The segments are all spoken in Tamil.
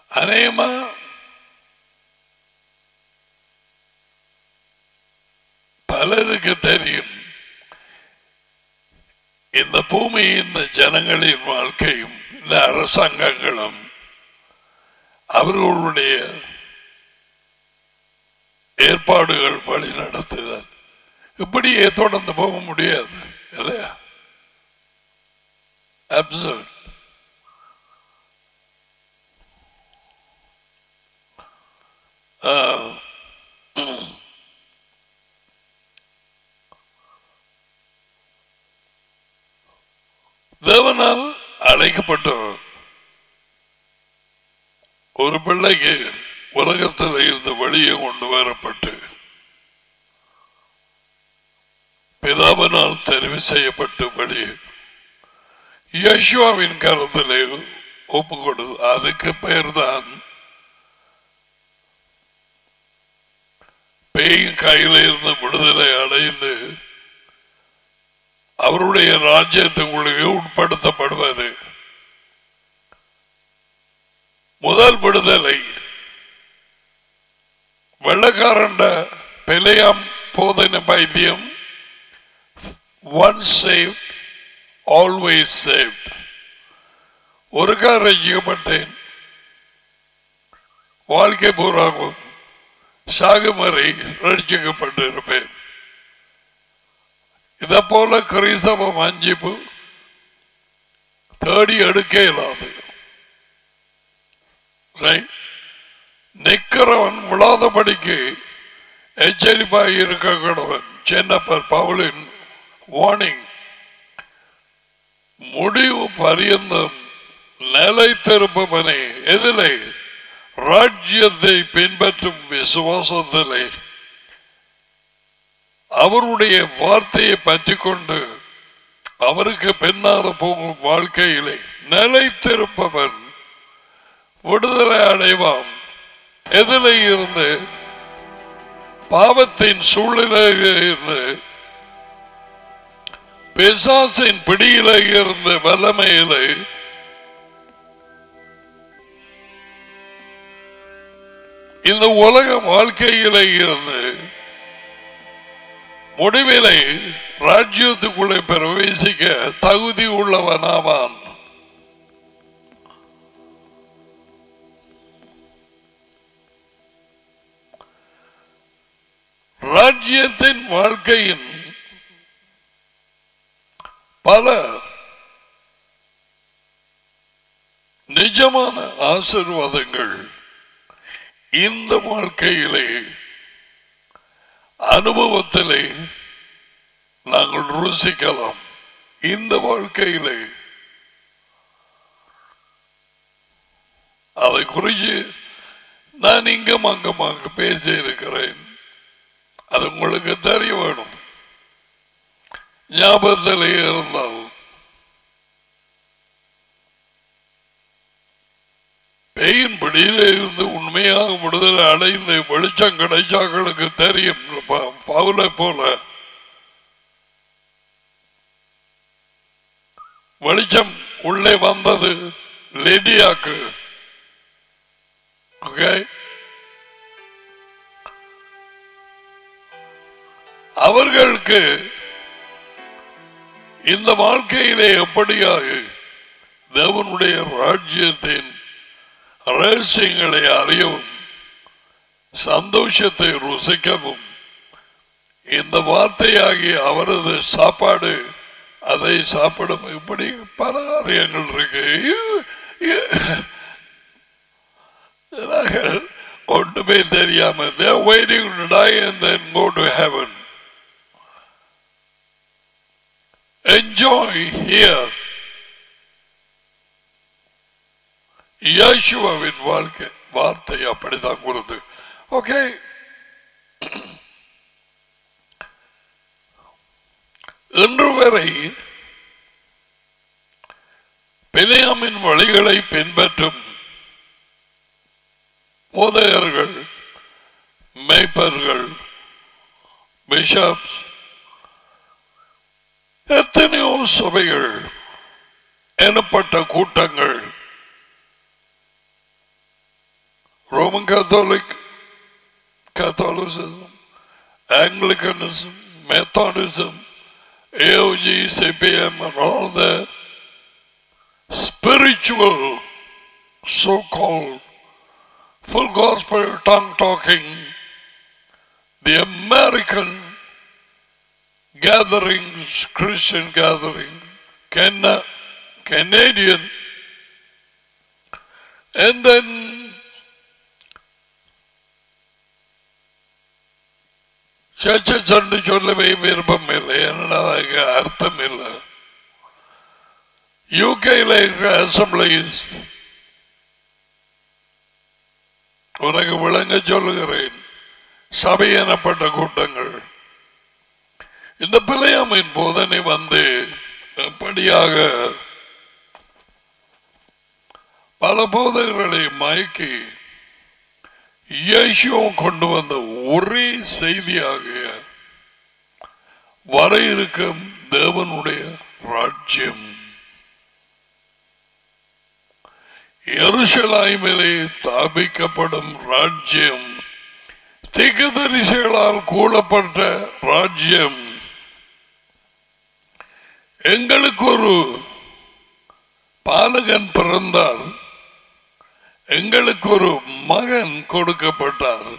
அநேகமா பலருக்கு தெரியும் இந்த பூமி, இந்த ஜனங்களின் வாழ்க்கையும் இந்த அரசாங்கங்களும் அவர்களுடைய ஏற்பாடுகள் வழி நடத்துதல் இப்படியே தொடர்ந்து போக முடியாது இல்லையா? அப்சல்யூட். தேவனால் அழைக்கப்பட்ட ஒரு பிள்ளைக்கு உலகத்தில் இருந்து வெளியே கொண்டு வரப்பட்டு பிதாவினால் தெரிவு செய்யப்பட்டு வெளியே யேசுவாவின் கருத்திலே ஒப்பு கொடுத்து, அதுக்கு பெயர்தான் பேயின் கையில இருந்து விடுதலை அடைந்து அவருடைய ராஜ்யத்துக்குள்ளே உட்படுத்தப்படுவது. முதல் விடுதலை வெள்ளக்காரண்ட பிழையாம் போதன பைத்தியம், once saved always saved. ஒரு கார் ரசிக்கப்பட்டேன், வாழ்க்கை பூராகும் சாகுமறை ரட்சிக்கப்பட்டு இருப்பேன். இதை போல கிறிஸ்தவ வஞ்சிப்பு தேடி எடுக்க இயலாது. நிக்கிறவன் விழாதபடிக்கு எச்சரிப்பாக இருக்க கடவன். சென்னப்பர் பவுலின் வார்னிங். முடிவு பரியந்தம் நிலைத்திருப்பவனே எதிலே? ராஜ்யத்தை பின்பற்றும் விசுவாசத்திலே, அவருடைய வார்த்தையை பற்றி கொண்டு அவருக்கு பின்னால போகும் வாழ்க்கையிலே நிலைத்திருப்பவன் விடுதலை அடைவான். எதிலே இருந்து? பாவத்தின் சூழ்நிலையில இருந்து, பிசாசின் பிடியில இருந்து, வல்லமையிலே இந்த உலக வாழ்க்கையிலே இருந்து முடிவிலே ராஜ்யத்துக்குள்ளே பிரவேசிக்க தகுதி உள்ளவனாவான். ராஜ்யத்தின் வாழ்க்கையின் பல நிஜமான ஆசீர்வாதங்கள் இந்த வாழ்க்கையிலே அனுபவத்திலே நாங்கள் ருசிக்கலாம். இந்த வாழ்க்கையிலே அதை குறித்து நான் இங்கும் அங்கமாக பேசி இருக்கிறேன். அது உங்களுக்கு தெரிய வேணும். ஞாபகத்திலே இருந்தால் பேயின் பிடியிலே இருந்து உண்மையாக விடுதலை அடைந்து வெளிச்சம் கிடைச்சாக்களுக்கு தெரியும். பவுலை போல வெளிச்சம் உள்ளே வந்தது லிடியாக்கு. அவர்களுக்கு இந்த வாழ்க்கையிலே எப்படியாக தேவனுடைய ராஜ்யத்தின் ரகசியங்களை அறியவும் சந்தோஷத்தை ருசிக்கவும் இந்த வார்த்தையாகிய அவரது சாப்பாடு, அதை சாப்பிடும், இப்படி பல காரியங்கள் இருக்கு. ஒன்றுமே தெரியாம they are waiting to die and then go to heaven. Enjoy here. யேசுவின் வாழ்க்கை வார்த்தை அப்படித்தான் கூறுது. ஓகே, இன்று வரை பிலேயாமின் வழிகளை பின்பற்றும் போதகர்கள், மேய்ப்பர்கள், பிஷப்ஸ், எத்தனையோ சபைகள் எனப்பட்ட கூட்டங்கள் Roman Catholicism, Anglicanism, Methodism, AOG, CPM, and all the spiritual, so-called full gospel tongue talking, the American gatherings, Christian gathering, Canadian, and then churches and சொல்லவே விருப்பம் இல்லை, என்னடா அர்த்தம் இல்லை. யூகேல இருக்கிற அசம்பிளிஸ் உனக்கு விளங்க சொல்லுகிறேன், சபை எனப்பட்ட கூட்டங்கள் இந்த பிள்ளையாமின் போதனை வந்து அப்படியாக பல போதகர்களை மயக்கி இயேசுவும் கொண்டு வந்த ஒரே செய்தியாக வர இருக்கும் தேவனுடைய ராஜ்யம் எருசலேமிலே ஸ்தாபிக்கப்படும் ராஜ்யம், தீர்க்கதரிசிகளால் கூறப்பட்ட ராஜ்யம். எங்களுக்கு ஒரு பாலகன் பிறந்தார், எங்களுக்கு ஒரு மகன் கொடுக்கப்பட்டார்.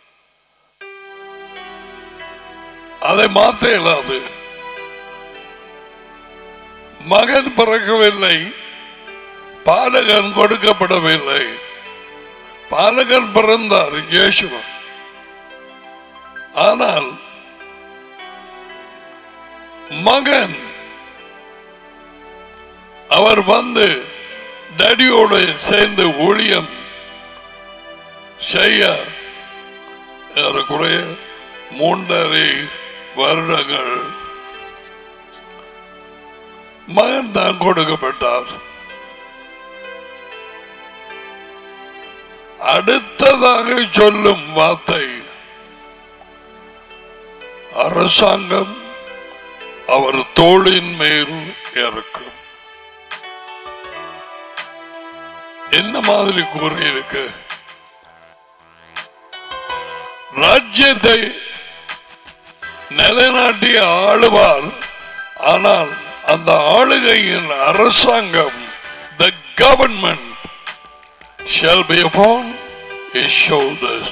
அதை மாற்ற இயலாது. மகன் பிறக்கவில்லை, பாலகன் கொடுக்கப்படவில்லை. பாலகன் பிறந்தார் இயேசுவா. ஆனால் மகன் அவர் வந்து டடியோடு சேர்ந்து ஊழியம் செய்ய ஏறக்குறைய 3.5 வருடங்கள் மகன் தான் கொடுக்கப்பட்டார். அடுத்ததாக சொல்லும் வார்த்தை, அரசாங்கம் அவர் தோளின் மேல் இருக்கும். என்ன மாதிரி கூறியிருக்கு? ராஜ்யத்தை நிலைநாட்டி ஆளுவார். ஆனால் அந்த ஆளுகையின் அரசாங்கம், the government shall be upon his shoulders.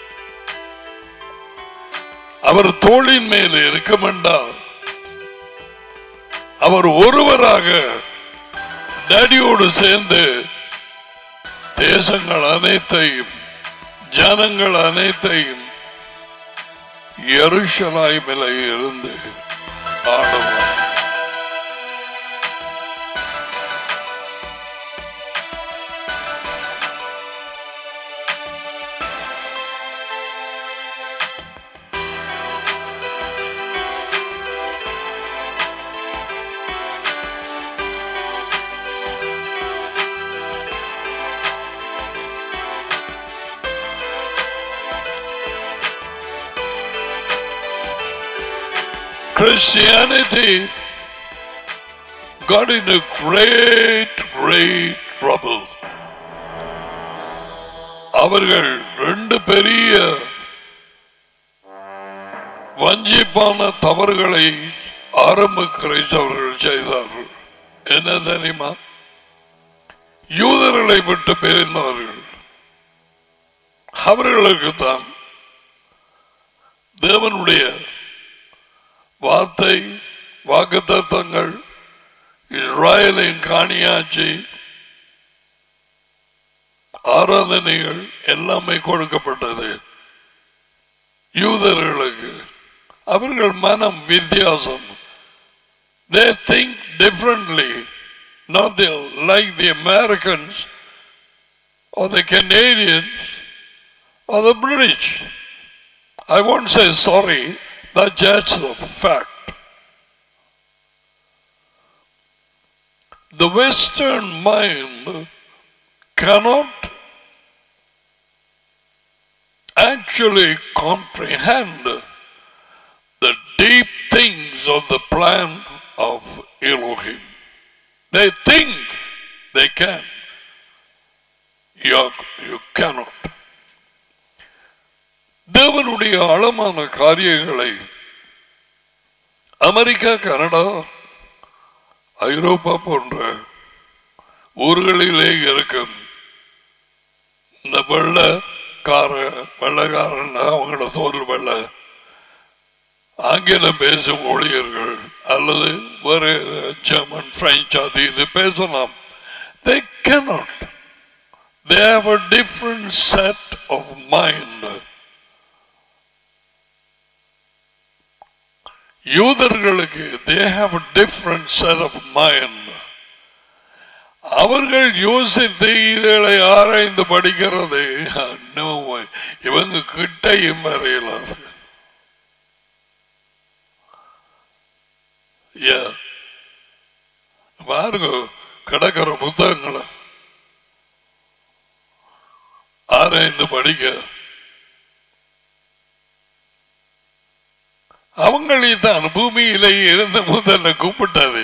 அவர் தோளின் மேல் இருக்கும் என்றால் அவர் ஒருவராக டேடியோடு சேர்ந்து தேசங்கள் அனைத்தையும் ஜனங்கள் அனைத்தையும் எருசலேமிலே இருந்து ஆளுவார். Christianity got into great trouble. அவர்கள் 2 பெரிய வஞ்சிப்பான தவறுகளை ஆரம்ப கிறிஸ்தவர்கள் செய்தார்கள். என்ன தெரியுமா? யூதர்களை விட்டு பிரிந்தார்கள். அவர்களுக்கு தான் தேவனுடைய வார்த்தை, வாக்குத்தத்தங்கள், இஸ்ராயலின் காணியாட்சி, ஆராதனைகள் எல்லாமே கொடுக்கப்பட்டது யூதர்களுக்கு. அவர்கள் மனம் வித்தியாசம். They think differently, not like the Americans or the Canadians or the British. I won't say sorry. That's just a fact. The Western mind cannot actually comprehend the deep things of the plan of Elohim. They think they can. You cannot. தேவனுடைய ஆழமான காரியங்களை அமெரிக்கா, கனடா, ஐரோப்பா போன்ற ஊர்களிலே இருக்கும் இந்த வெள்ளக்காரன் அவங்களோட தோல் வெள்ள ஆங்கிலம் பேசும் ஊழியர்கள் அல்லது வேறு ஜெர்மன், பிரெஞ்சு அது இது பேசலாம். They cannot. They have a different set of mind. யூதர்களுக்கு they have a different set of mind. அவர்கள் யோசித்து இதை ஆராய்ந்து படிக்கிறது இவங்க கிட்டையும் வரையலாது. பாருங்க, கிடக்கிற புத்தகங்களை ஆராய்ந்து படிக்க அவங்களே தான் பூமியிலே இருந்து முதல்ல கூப்பிட்டது.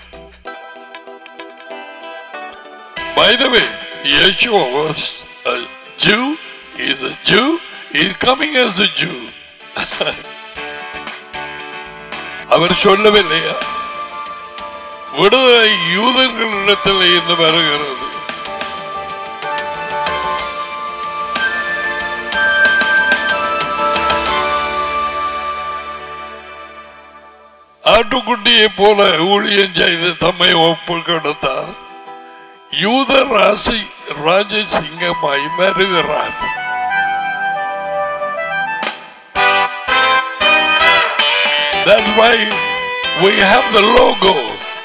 By the way, Yeshua was a Jew. He is a Jew. He is coming as a Jew. அவர் சொல்லவில்லையா, விடுதலை யூதர்களிடத்தில் இருந்து வருகிறது. ஆட்டுக்குட்டியை போல ஊழியம் செய்து தம்மை ஒப்பு கொடுத்தார். யூத ராஜசிங்கமாய் வருகிறார். That's why we have the logo.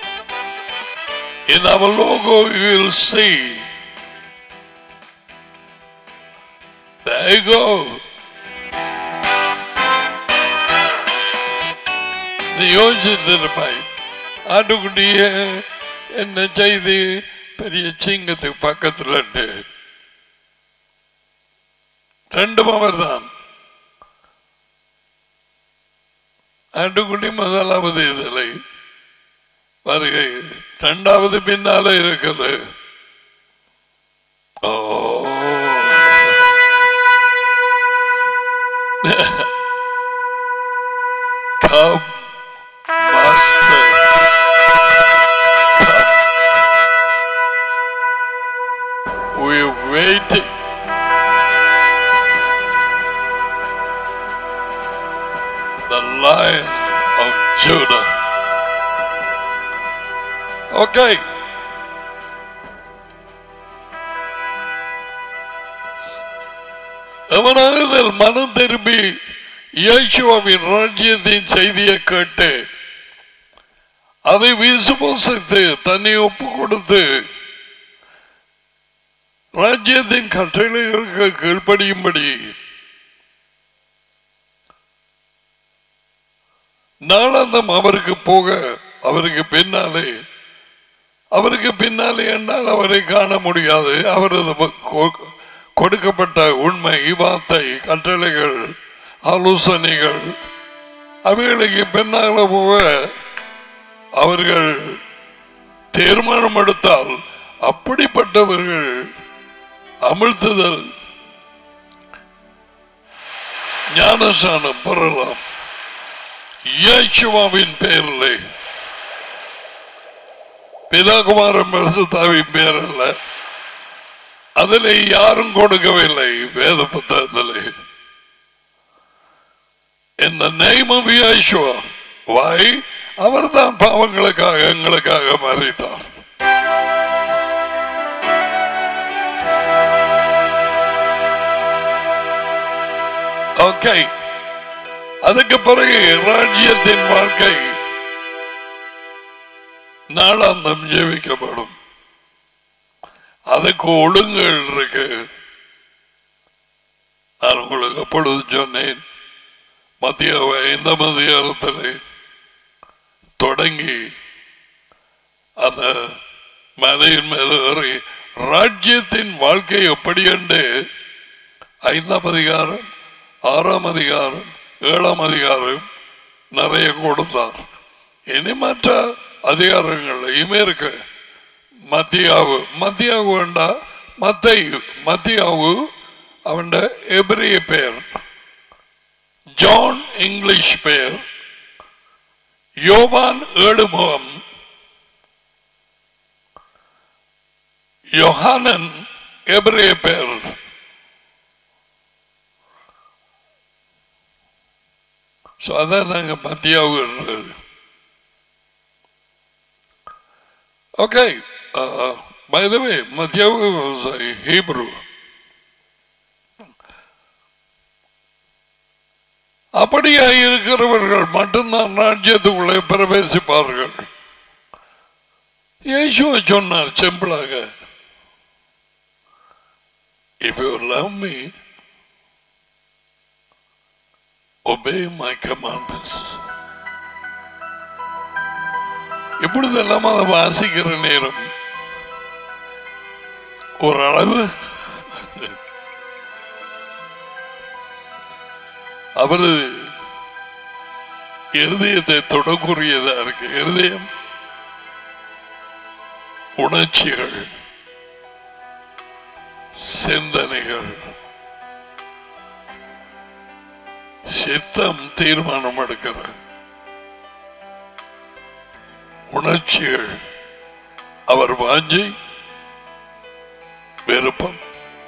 In our logo you will see. There you go. யோசித்திருப்பாய், ஆட்டுக்குட்டிய என்ன செய்து பெரிய சிங்கத்துக்கு பக்கத்தில் ரெண்டும் அவர் தான். ஆட்டுக்குட்டி முதலாவது இதில் வருகை, இரண்டாவது பின்னால இருக்குது. ஓ come master, come. We're waiting. The Lion of Judah. Okay. அவனாக மனம் திரும்பி இயேசுவின் ராஜ்யத்தின் செய்தியை கேட்டு அதை விசுவாசித்து தன்னை ஒப்பு கொடுத்து ராஜ்யத்தின் கட்டளைகளுக்கு கீழ்ப்படியும்படி நாளாந்தம் அவருக்கு போக, அவருக்கு பின்னாலே என்றால் அவரை காண முடியாது. அவரது கொடுக்கப்பட்ட உண்மை, வார்த்தை, கட்டளைகள், ஆலோசனைகள் அவைகளுக்கு பின்னால போக அவர்கள் தீர்மானம் எடுத்தால் அப்படிப்பட்டவர்கள் அமிழ்த்துதல் ஞானஸ்நானம் பெறலாம். இயேசுவின் பெயரிலே, பிதாகுமாரன் பரிசுத்தாவின் பெயர் அல்ல. அதிலே யாரும் கொடுக்கவில்லை வேத புத்தகத்திலே. In the name of Yeshua. Why? அவர்தான் பாவங்களுக்காக எங்களுக்காக மரித்தார். ஓகே, அதுக்கு பிறகு ராஜ்யத்தின் வாழ்க்கை நாளாந்தம் ஜீவிக்கப்படும். அதுக்கு ஒழுங்குகள் இருக்கு. நான் உங்களுக்கு அப்பொழுது சொன்னேன், மத்திய இந்த மதியாரத்தில் தொடங்கி அந்த மலையின் மேல் ஏறி ராஜ்யத்தின் வாழ்க்கை எப்படி என்று 5ஆம் அதிகாரம், 6ஆம் அதிகாரம், 7ஆம் அதிகாரம் நிறைய கொடுத்தார். இனி மற்ற அதிகாரங்கள் இமே இருக்கு. மத்தியாவு வேண்டா, மத்தியாவு அவன் எபிரிய பேர், ஜான் இங்கிலீஷ் பெயர், யோவான் ஏழுமுகம், யோஹானன் எபிரேய பெயர். அதான் நாங்க மத்தியாவுன்றது. Okay, by the way, Matthew was a Hebrew. அப்படியே இருக்கிறவர்கள் மட்டும்தான் ராஜ்யத்துக்குள்ளே பிரவேசிப்பார்கள். இயேசுவை சொன்னார் சிம்பிளாக, if you love me, obey my commandments. இப்பொழுதெல்லாம் அதை வாசிக்கிற நேரம் ஓரளவு அவரது இருதயத்தை தொடக்கூடியதா இருக்கு. இருதயம், உணர்ச்சிகள், சிந்தனைகள், சித்தம் தீர்மானம் எடுக்கிற உணர்ச்சிகள், அவர் வாஞ்சை, விருப்பம்,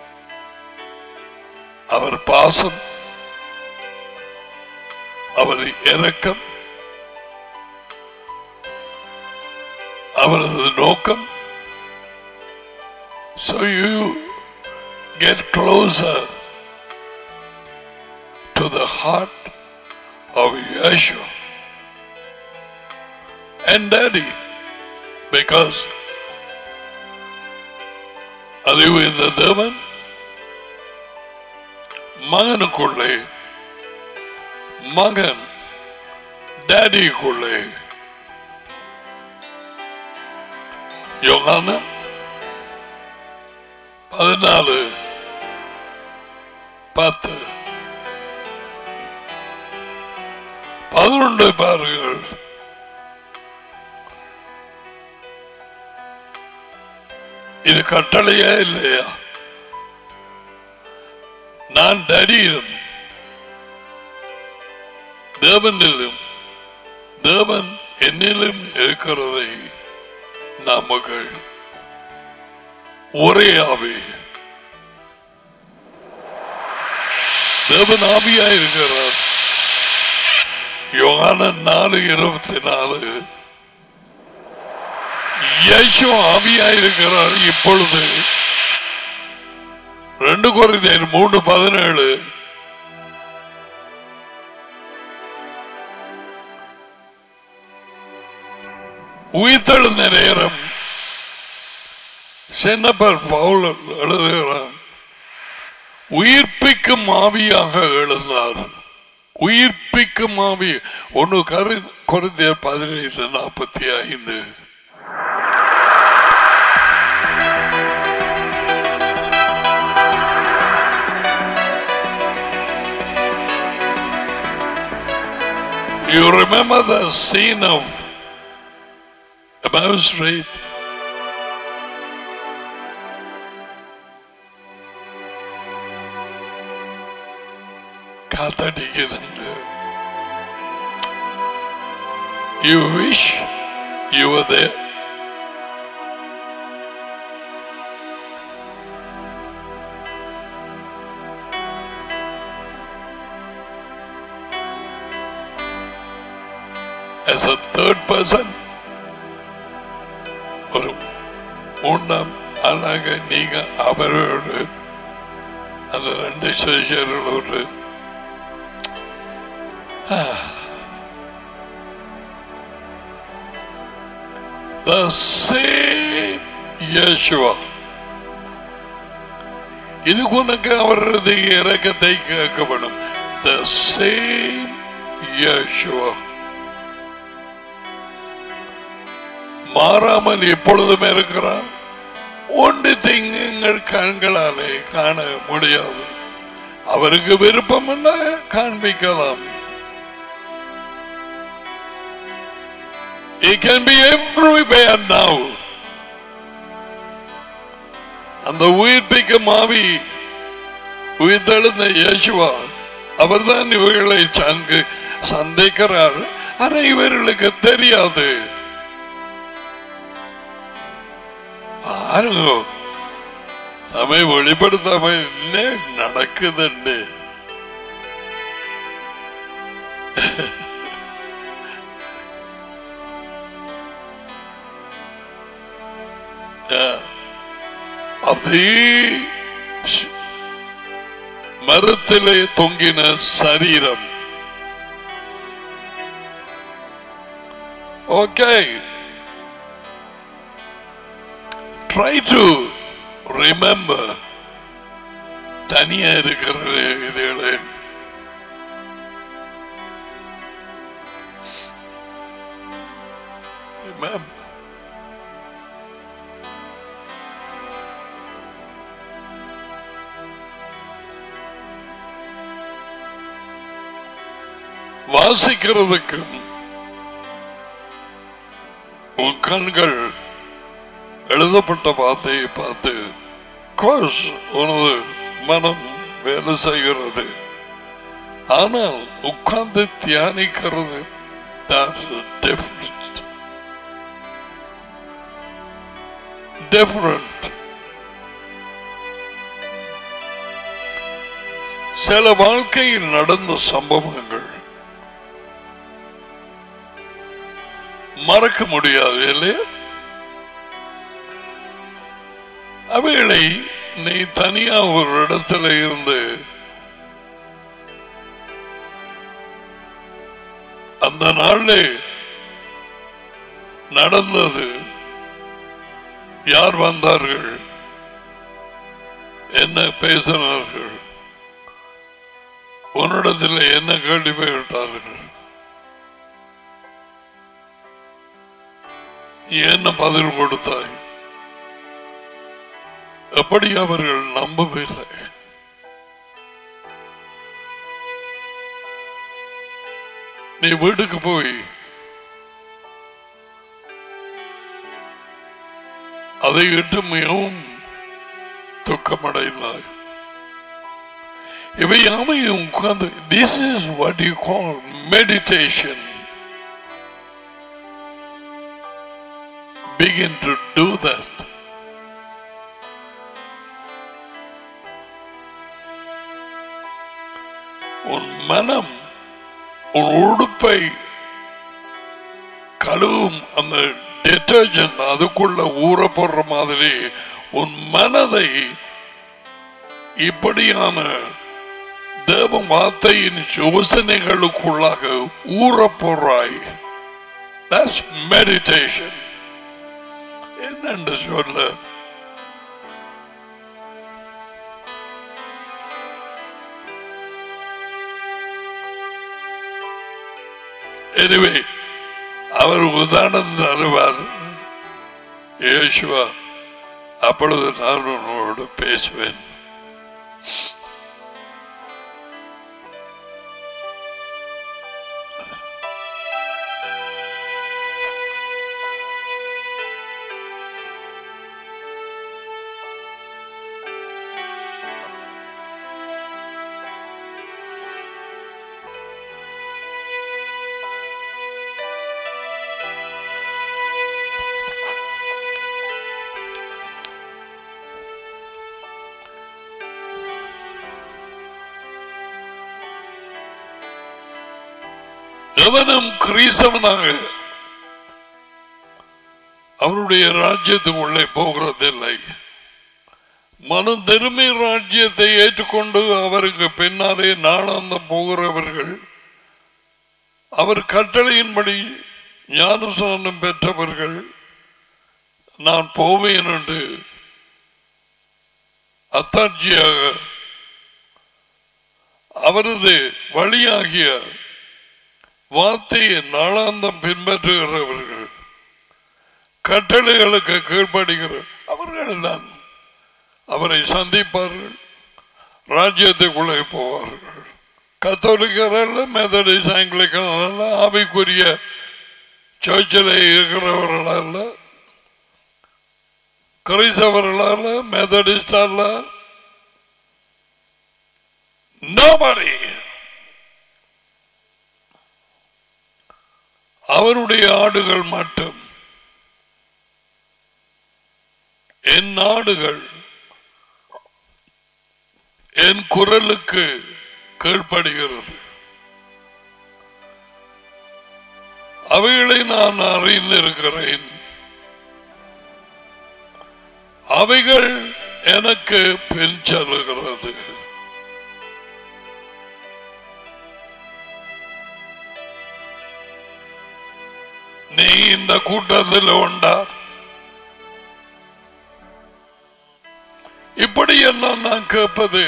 அவர் பாசம், அவர் இரக்கம், அவரது நோக்கம். So you get closer to the heart of Yeshua and Daddy, because அறிவு இந்த தேவன் மகனுக்குள்ளே, மகன் டாடிக்குள்ளே. யோகானன் 14:10 11 பாருங்கள். இது கட்டளையா இல்லையா? நான் டாடியிலும் தேவனிலும் தேவன் என்னிலும் இருக்கிறதை நாமகள் ஒரே ஆவி, தேவன் ஆவியா இருக்கிறார். யோகானன் 4:24 இயேசு ஆவியா இருக்கிறார். இப்பொழுது 2 கொரிந்தியர் 3:17 உயிர்த்தெழுந்த நேரம் சென்னப்பர் பவுல் எழுதுகிறார், உயிர்ப்பிக்கும் ஆவியாக எழுந்தார். உயிர்ப்பிக்கும் ஆவி. 1 கொரிந்தியர் 15:45 You remember the scene of Emmaus Street? காத்தடிக்குதுங்க. You wish you were there. As a third person, ஒரு 3ஆம் ஆளாக நீங்க அவரோடு அந்த 2 சிஷ்யர்களோடு the same Yeshua. இது உனக்கு அவரது இரக்கத்தை கேட்கப்படும். The same Yeshua மாறாமல் எப்பொழுதும் இருக்கிறார். ஒன்று திங்கள் கண்களாலே காண முடியாது. அவருக்கு விருப்பம் என்ன காண்பிக்கலாம். He can be everywhere now. அந்த உயிர்ப்பிக்கும் ஆவி, உயிர்த்தெழுந்த இயேசுவா அவர்தான் இவர்களை சந்திக்கிறார். ஆனா இவர்களுக்கு தெரியாது. பாருங்க, நம்மை வெளிப்படுத்தாம என்ன நடக்குதுன்னு. அதே மரத்திலே தொங்கின சரீரம். Okay, try to remember. தனியா இருக்கிறது இதுகளை ரிமெம்பர். வாசிக்கிறதுக்கும் உன் கண்கள் எழுதப்பட்ட வார்த்தையை பார்த்து உனது மனம் வேலை செய்கிறது. ஆனால் உட்கார்ந்து தியானிக்கிறது டிஃபரண்ட். சில வாழ்க்கையில் நடந்த சம்பவங்கள் மறக்க முடியாது இல்லையா? அவைகளை நீ தனியா ஒரு இடத்துல இருந்து அந்த நாள்ல நடந்தது, யார் வந்தார்கள், என்ன பேசினார்கள், உன்னிடத்தில் என்ன கேள்வி கேட்டார்கள், என்ன பதில் கொடுத்தாய், எப்படி அவர்கள் நம்பவில்லை. நீ வீட்டுக்கு போய் அதை இட்டு மிகவும் துக்கமடைந்தாய். இவை யாவையும் உட்கார்ந்து, this is what you call meditation. Begin to do that. உன் மனம் உன் உடுப்பை கழுவும் அந்த டிட்டர்ஜென்ட் அதுக்குள்ள ஊற போடுற மாதிரி உன் மனதை இப்படியான தேவ வார்த்தையின் யோசனைகளுக்குள்ளாக ஊற போடுறாய். That's meditation. என்னென்று சொல்ல, எனவே அவர் உதாரணம் தருவார். இயேசுவா, அப்பொழுது நான் உன்னோடு பேசுவேன். எவனும் கிறிஸ்தவனாக அவருடைய ராஜ்யத்துக்குள்ளே போகிறதில்லை. மனம் திரும்பி ராஜ்யத்தை ஏற்றுக்கொண்டு அவருக்கு பின்னாலே நாளாந்தம் போகிறவர்கள், அவர் கட்டளையின்படி ஞானஸ்நானம் பெற்றவர்கள், நான் போவேன் என்று அத்தாட்சியாக அவரது வழியாகிய வார்த்தையை நாளாந்தம் பின்பற்றுகிறவர்கள், கட்டளைகளுக்கு கீழ்ப்படுகிற அவர்கள் தான் அவரை சந்திப்பார்கள், ராஜ்யத்துக்குள்ளே போவார்கள். கத்தோலிக்கர் அல்ல, மெத்தடிஸ்ட், ஆங்கிலிக்கன் அல்ல, ஆவிக்குரிய சர்ச்சில் இருக்கிறவர்கள் அல்ல, கிறிஸ்தவர்கள் அல்ல, மெத்தடிஸ்ட் அல்ல, nobody அவருடைய ஆடுகள் மட்டும், என் ஆடுகள் என் குரலுக்கு கீழ்ப்படுகிறது, அவைகளை நான் அறிந்திருக்கிறேன், அவைகள் எனக்கு பின் செல்லுகிறது. நீ இந்த கூட்டத்தில் உண்டா? இப்படி எல்லாம் நான் கேட்பது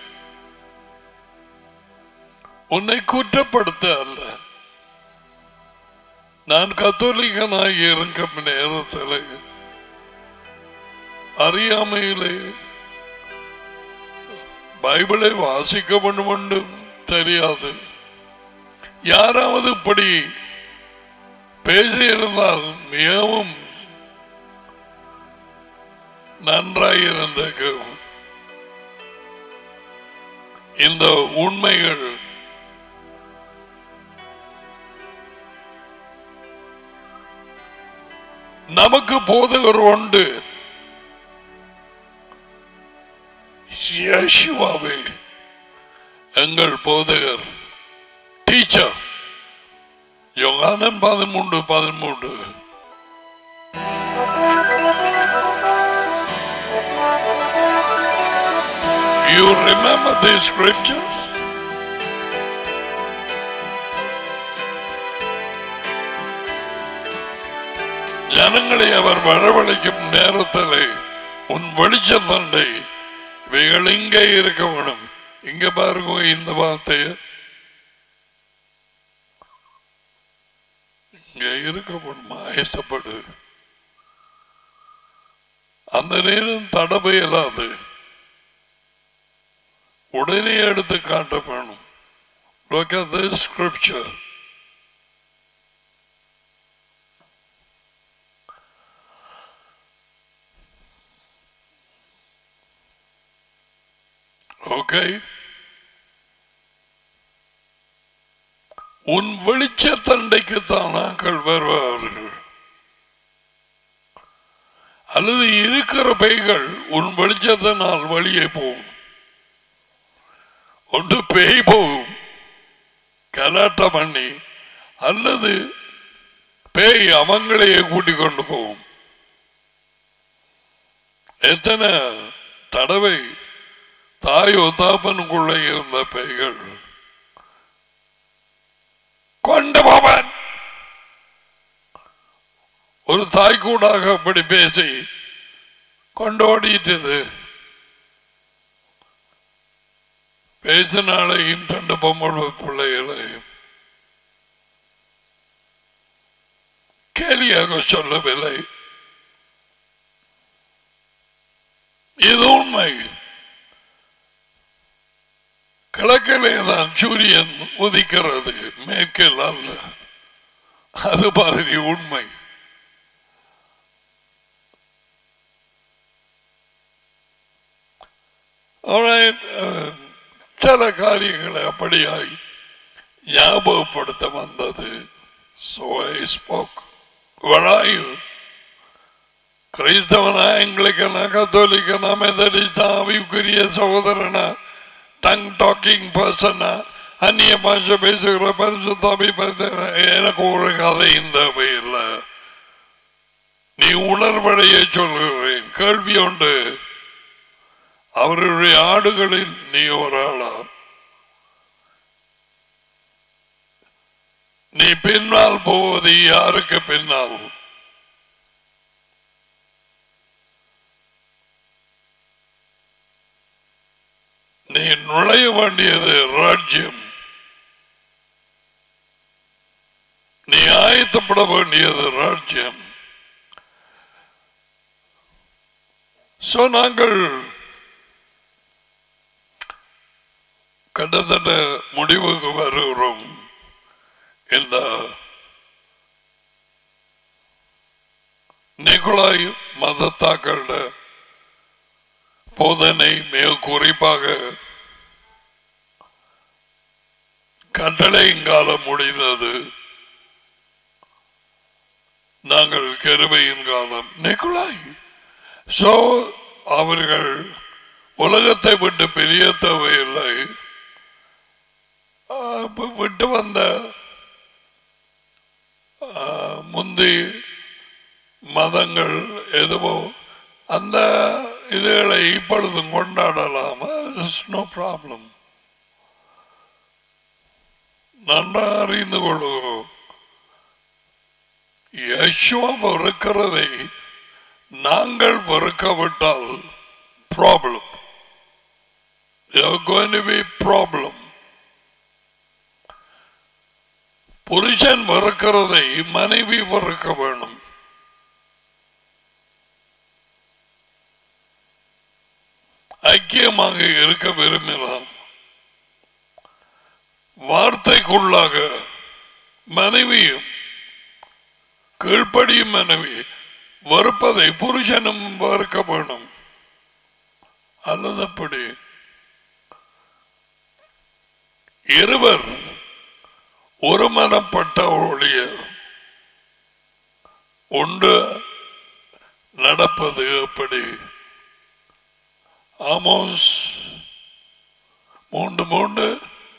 உன்னை குற்றப்படுத்த அல்ல. நான் கத்தோலிக்கனாகி இருக்கும் நேரத்தில் அறியாமையிலே பைபிளை வாசிக்க வேண்டும் தெரியாது. யாராவது இப்படி பேசியிருந்தால் மிகவும் நன்றாயிருந்த இந்த உண்மைகள் நமக்கு போதகர் உண்டு, யேசுவாவே எங்கள் போதகர், teacher. Yohanan 13:13. You remember these scriptures? ஜனங்களை அவர் வரவழைக்கும் நேரத்தில் உன் வெளிச்சத்தண்டை இவைகள் இங்கே இருக்க வேணும். இங்க பாருங்க, இந்த வார்த்தையை இங்க இருக்க வேணும். ஆயத்தப்படு. அந்த நேரம் தடவை இல்லாது உடனே எடுத்து காட்ட வேணும். Look at this scripture. Okay. உன் வெளிச்சத்தண்டைக்கு தான் நாங்கள் வருவார்கள், அல்லது இருக்கிற பேய்கள் உன் வெளிச்சத்தினால் வெளியே போகும். ஒன்று பேய் போகும் கலாட்டம் பண்ணி, அல்லது பேய் அவங்களையே கூட்டிக் கொண்டு போகும். எத்தனை தடவை தாயோ தாப்பனுக்குள்ள இருந்த பேய்கள் கொண்டு போவன் ஒரு தாய் கூடாக அப்படி பேசி கொண்டோடிட்டது. பேசினாலே இன்று பொம்மொழி பிள்ளைகளை கேலியாக சொல்லவில்லை. இது உண்மை. கிழக்கிலே தான் சூரியன் உதிக்கிறது, மேற்கில் அல்ல. அது மாதிரி உண்மை. சில காரியங்களை அப்படியாய் ஞாபகப்படுத்த வந்தது. கிறிஸ்தவனா, எங்களுக்கனா, கத்தோலிக்கனா, மெத்தடிஸ்டா, அவிக்குரிய சகோதரனா, டங் டாக்கிங் பர்சனா, அந்நிய பாஷை பேசுகிற பரிசுத்தாபி, எனக்கு ஒரு கதை இந்த இல்லை. நீ உணர்வடைய சொல்கிறேன். கேள்வி உண்டு, அவருடைய ஆடுகளில் நீ ஒரு ஆளா? நீ பின்னால் போவது யாருக்கு பின்னால்? நீ நுழைய வேண்டியது ராஜ்யம், நீ ஆயத்தப்பட வேண்டியது ராஜ்யம். நாங்கள் கிட்டத்தட்ட முடிவுக்கு வருகிறோம். இந்த நிக்கோலாய் மதத்தாக்கள போதனை மிக குறிப்பாக கட்டளைங்காலம் முடிந்தது. நாங்கள் கிருபையின் காலம் நிக்கோலாய். சோ அவர்கள் உலகத்தை விட்டு பெரிய தேவையில்லை. விட்டு வந்த முந்தி மதங்கள் எதுவோ அந்த இதுகளை இப்பொழுதும் கொண்டாடலாம். No problem. நன்றாக அறிந்து கொள்கிறோம், யெகோவா வெறுக்கிறதை நாங்கள் வெறுக்கவிட்டால் problem. There are going to be problem. புருஷன் வெறுக்கிறதை மனைவி வெறுக்க வேணும். ஐக்கியமாக இருக்க விரும்பினால் வார்த்தைக்குள்ளாக மனைவியும் கீழ்ப்படியும் மனைவி வெறுப்பதை புருஷனும் வெறுக்க வேணும். அல்லதப்படி இருவர் ஒரு மனப்பட்ட ஒழிய ஒன்று நடப்பது எப்படி? Amos 3:3.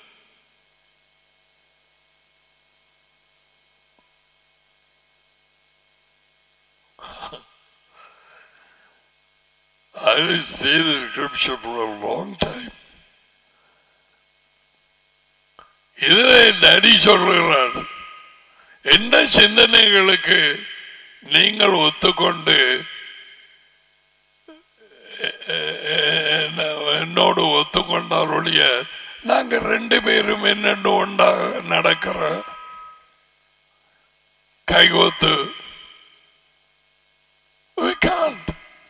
I will say the scripture for a long time. இதிலே நடி சொல்கிறார், எந்த சிந்தனைகளுக்கு நீங்கள் ஒத்துக்கொண்டு என்னோடு ஒத்துக்கொண்டால் ஒழிய நாங்க 2 பேரும் என்னென்னு ஒன்றாக நடக்கிற கைகோத்து we can't.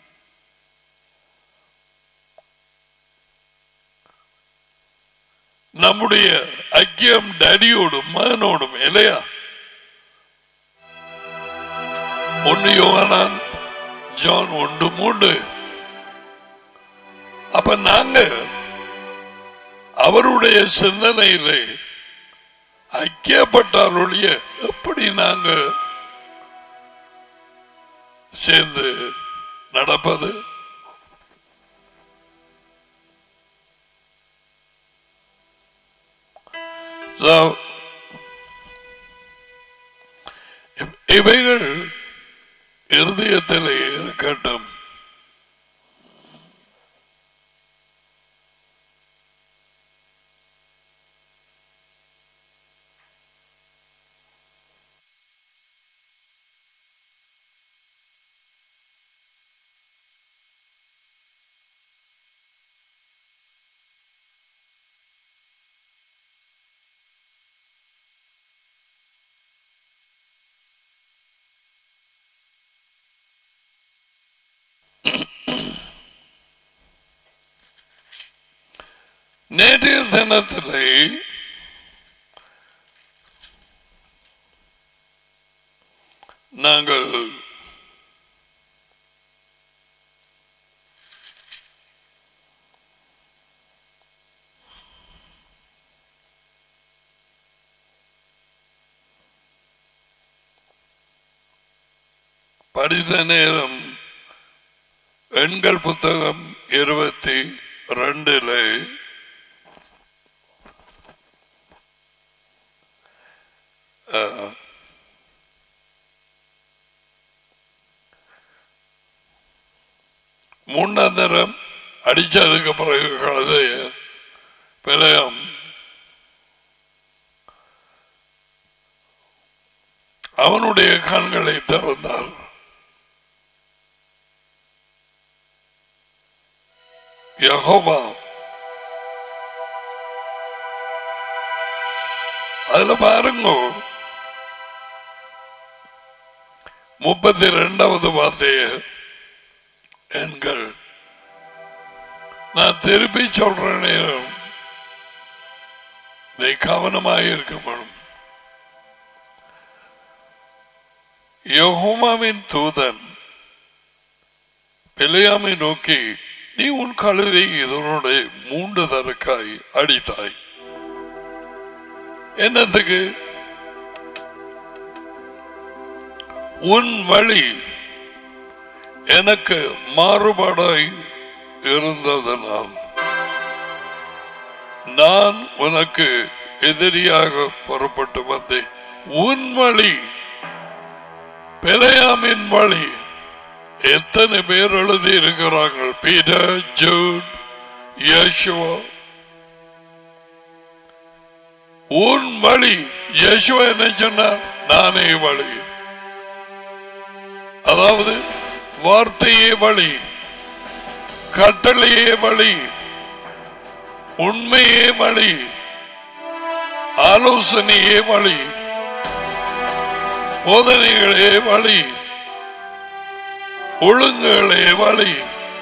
நம்முடைய ஐக்கியம் டேடியோடும் மகனோடும் இல்லையா? 1 யோவான் ஜான் 1:3. அப்ப நாங்க அவருடைய சிந்தனையிலே ஐக்கியப்பட்டால் ஒழிய எப்படி நாங்க சேர்ந்து நடப்பது? இவைகள் இருதயத்திலே இருக்கட்டும். நேற்றைய தினத்திலே நாங்கள் படித்த நேரம் எண்கள் புத்தகம் 22 மூன்றாம் தரம் அடிச்சதுக்கு பிறகு கழுதைய பிழையம் அவனுடைய கண்களை திறந்தார். யெகோவா அதுல பாருங்க 32வது வார்த்தைய எண்கள் நான் திருப்பி சொல்ற நேரம் நீ கவனமாக இருக்க வேண்டும். யெகோவாவின் தூதன் பிலேயாமை நோக்கி, நீ உன் கழுதை இதனுடைய 3 தரக்காய் அடித்தாய். என்னத்துக்கு? உன் வழி எனக்கு மாறுபாடாய் இருந்ததனால் நான் உனக்கு எதிரியாக புறப்பட்டு வந்தேன். உன் வழி, பிலேயாமின் வழி. எத்தனை பேர் எழுதி இருக்கிறார்கள்? Peter, Jude, Yeshua. உன் வழி. யேசுவா என்ன சொன்னார்? நானே வழி. அதாவது வார்த்தையே வழி, கட்டளையே வழி, உண்மையே வழி, ஆலோசனையே வழி, போதனைகளே வழி, ஒழுங்குகளே வழி.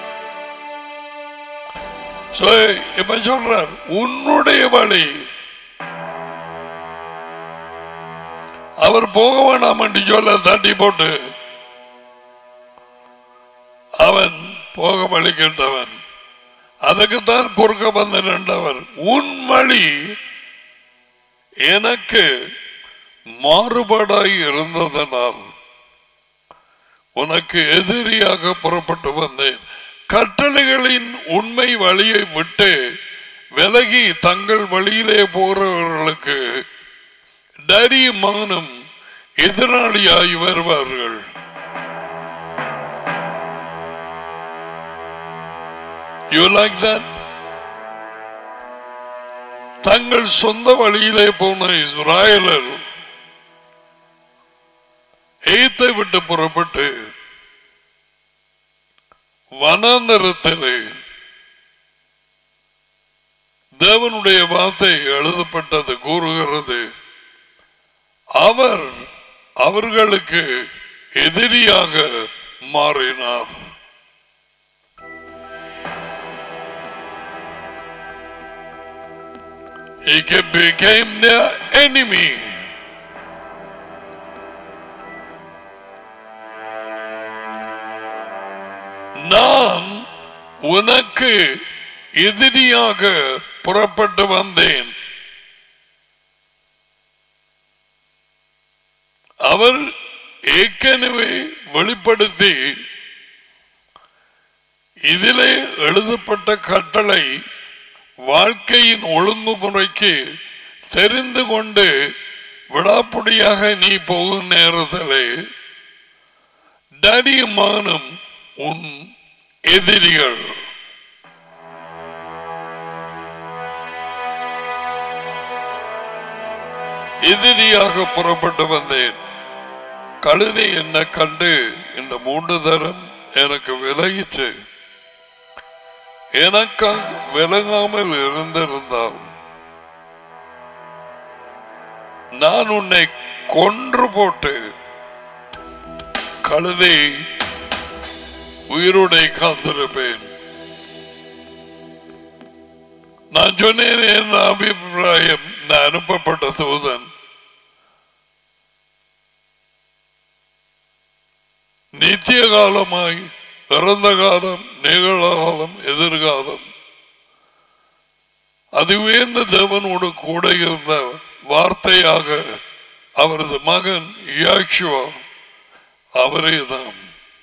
இப்ப சொல்றார் உன்னுடைய வழி. அவர் போக வேணாம் என்று சொல்ல தட்டி போட்டு அவன் போக வழிகின்றவன். அதுக்குத்தான் குறுக்க வந்து நின்றவர். உன் வழி எனக்கு மாறுபாடாய் இருந்ததனால் உனக்கு எதிரியாக புறப்பட்டு வந்தேன். கட்டளைகளின் உண்மை வழியை விட்டு விலகி தங்கள் வழியிலே போறவர்களுக்கு தைரியமானும் எதிராளியாய் வருவார்கள். You like that? தங்கள் சொந்த வழியிலே போன இஸ்ராயலர் எகிப்தை விட்டு புறப்பட்டு வனாந்தரத்திலே தேவனுடைய வார்த்தை எழுதப்பட்டது கூறுகிறது, அவர் அவர்களுக்கு எதிரியாக மாறினார். He became their enemy. நான் உனக்கு எதிரியாக புறப்பட்டு வந்தேன். அவர் ஏற்கனவே வெளிப்படுத்தி இதிலே எழுதப்பட்ட கட்டளை வாழ்க்கையின் ஒழுங்குமுறைக்கு தெரிந்து கொண்டு விடாப்புடியாக நீ போகும் நேரத்திலே தைரியமானும் உன் எதிரிகள் எதிரியாக புறப்பட்டு வந்தேன். கழுதை என்ன கண்டு இந்த 3 தரம் எனக்கு விலகிற்று. எனக்கு விலகாமல் இருந்திருந்தால் நான் உன்னை கொன்று போட்டு கழுதை உயிரோடை காத்திருப்பேன். நான் சொன்னேன் என் அபிப்பிராயம். நான் அனுப்பப்பட்ட தூதன் நித்திய காலமாய் பிறந்த காலம், நிகழ்காலம், எதிர்காலம் அதுவே இந்த தேவனோடு கூட இருந்த வார்த்தையாக அவரது மகன் யேசுவா அவரேதான்.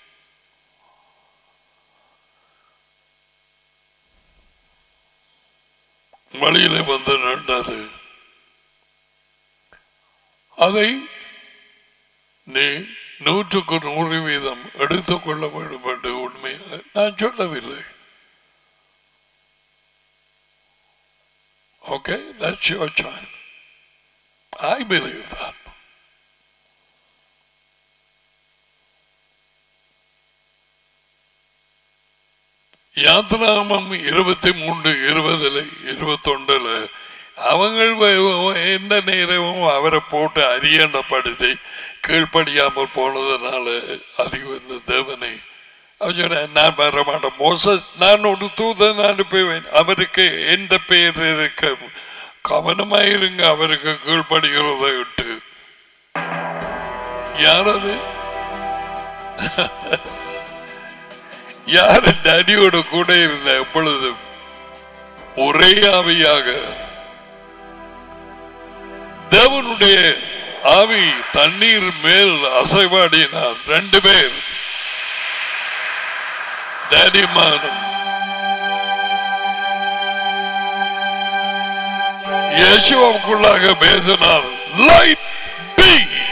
வழியிலே வந்து நின்றது. அதை நீ 100% எடுத்துக் கொள்ள வேண்டும் என்று உண்மையாக நான் சொல்லவில்லை. Okay, that's your choice. I believe that. யாத்ராகமம் 23:20-21 அவங்க எந்த நேரமும் அவரை போட்டு அரியண்டப்படுத்தி கீழ்படியாமல் போனதுனால அதிகம் இந்த தேவனை நான் வர மாட்டேன். மோசஸ் நான் ஒரு தூதன் அனுப்புவேன், அவருக்கு எந்த பெயர் இருக்க கவனமாயிருங்க, அவருக்கு கீழ்படுகிறத விட்டு. யாரது? யாரு டடியோட கூட இருந்த எப்பொழுதும் ஒரே ஆவியாக தேவனுடைய ஆவி தண்ணீர் மேல் அசைவாடினார். 2 பேர் தைரியமானும் இயேசுவுக்குள்ளாக பேசினார். Light be.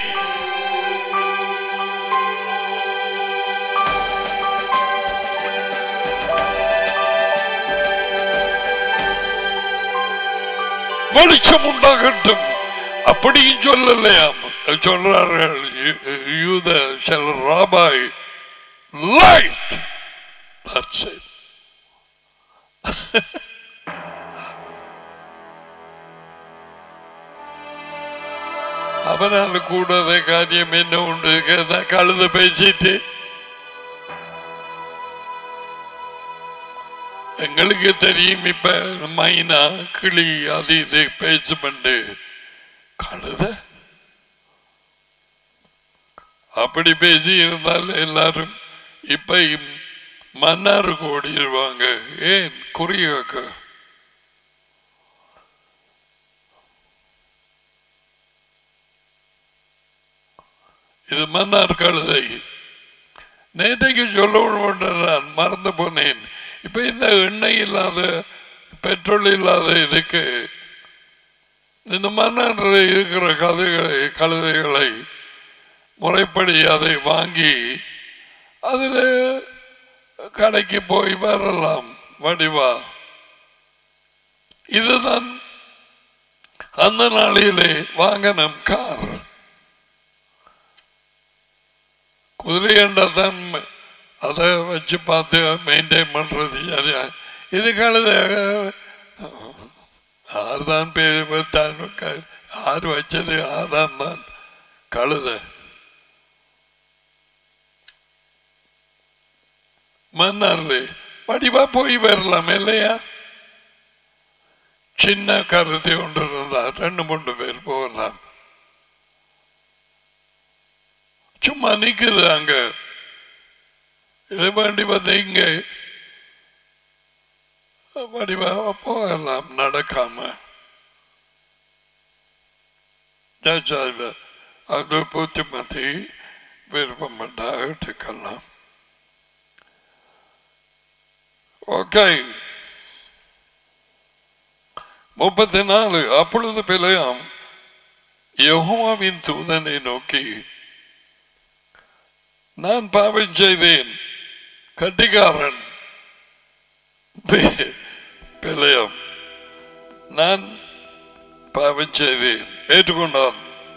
வெளிச்சம் உண்டாகட்டும். அப்படியும் சொல்லலையாம். சொல்றார்கள் யூத சில ராபாய். லைட். That's it. அவனால கூடாத காரியம் என்ன உண்டு? கழுத பேசிட்டு எங்களுக்கு தெரியும். இப்ப மைனா கிளி அது இது பேசுமண்டு. கழுத அப்படி பேசி இருந்தால் எல்லாரும் இப்ப மன்னாருக்கு ஓடிடுவாங்க. ஏன் குறியாக்க? இது மன்னார் கழுதை. நேற்றைக்கு சொல்ல நான் மறந்து போனேன். இப்ப இந்த எண்ணெய் இல்லாத பெட்ரோல் இல்லாத இதுக்கு இந்த மன்னார் இருக்கிற கழுதைகளை முறைப்படி அதை வாங்கி அதுல கடைக்கு போய் வரலாம் வடிவா. இதுதான் அந்த நாளிலே வாங்கணும் கார். குதிரையண்டதான் அதை வச்சு பார்த்து மெயின்டைன் பண்றது சரியா. இது கழுத ஆறுதான் ஆறு வச்சது ஆதான் தான் கழுத. மன்னார்ல வடிவா போய் வரலாம் இல்லையா? சின்ன கருத்தை ஒன்று இருந்தா 2-3 பேர் போகலாம். சும்மா நிக்குது அங்க. இதை வேண்டி வந்து இங்க வடிவா போகலாம் நடக்காம. அது புத்திமதி விருப்பம் எடுக்கலாம். ஓகே. 34. அப்பொழுது பிலேயாம் யெகோவாவின் தூதனை நோக்கி, நான் பாவம் செய்தேன். கட்டிக்காரன் பிலேயாம், நான் பாவம் செய்தேன். ஏற்றுக்கொண்டான்.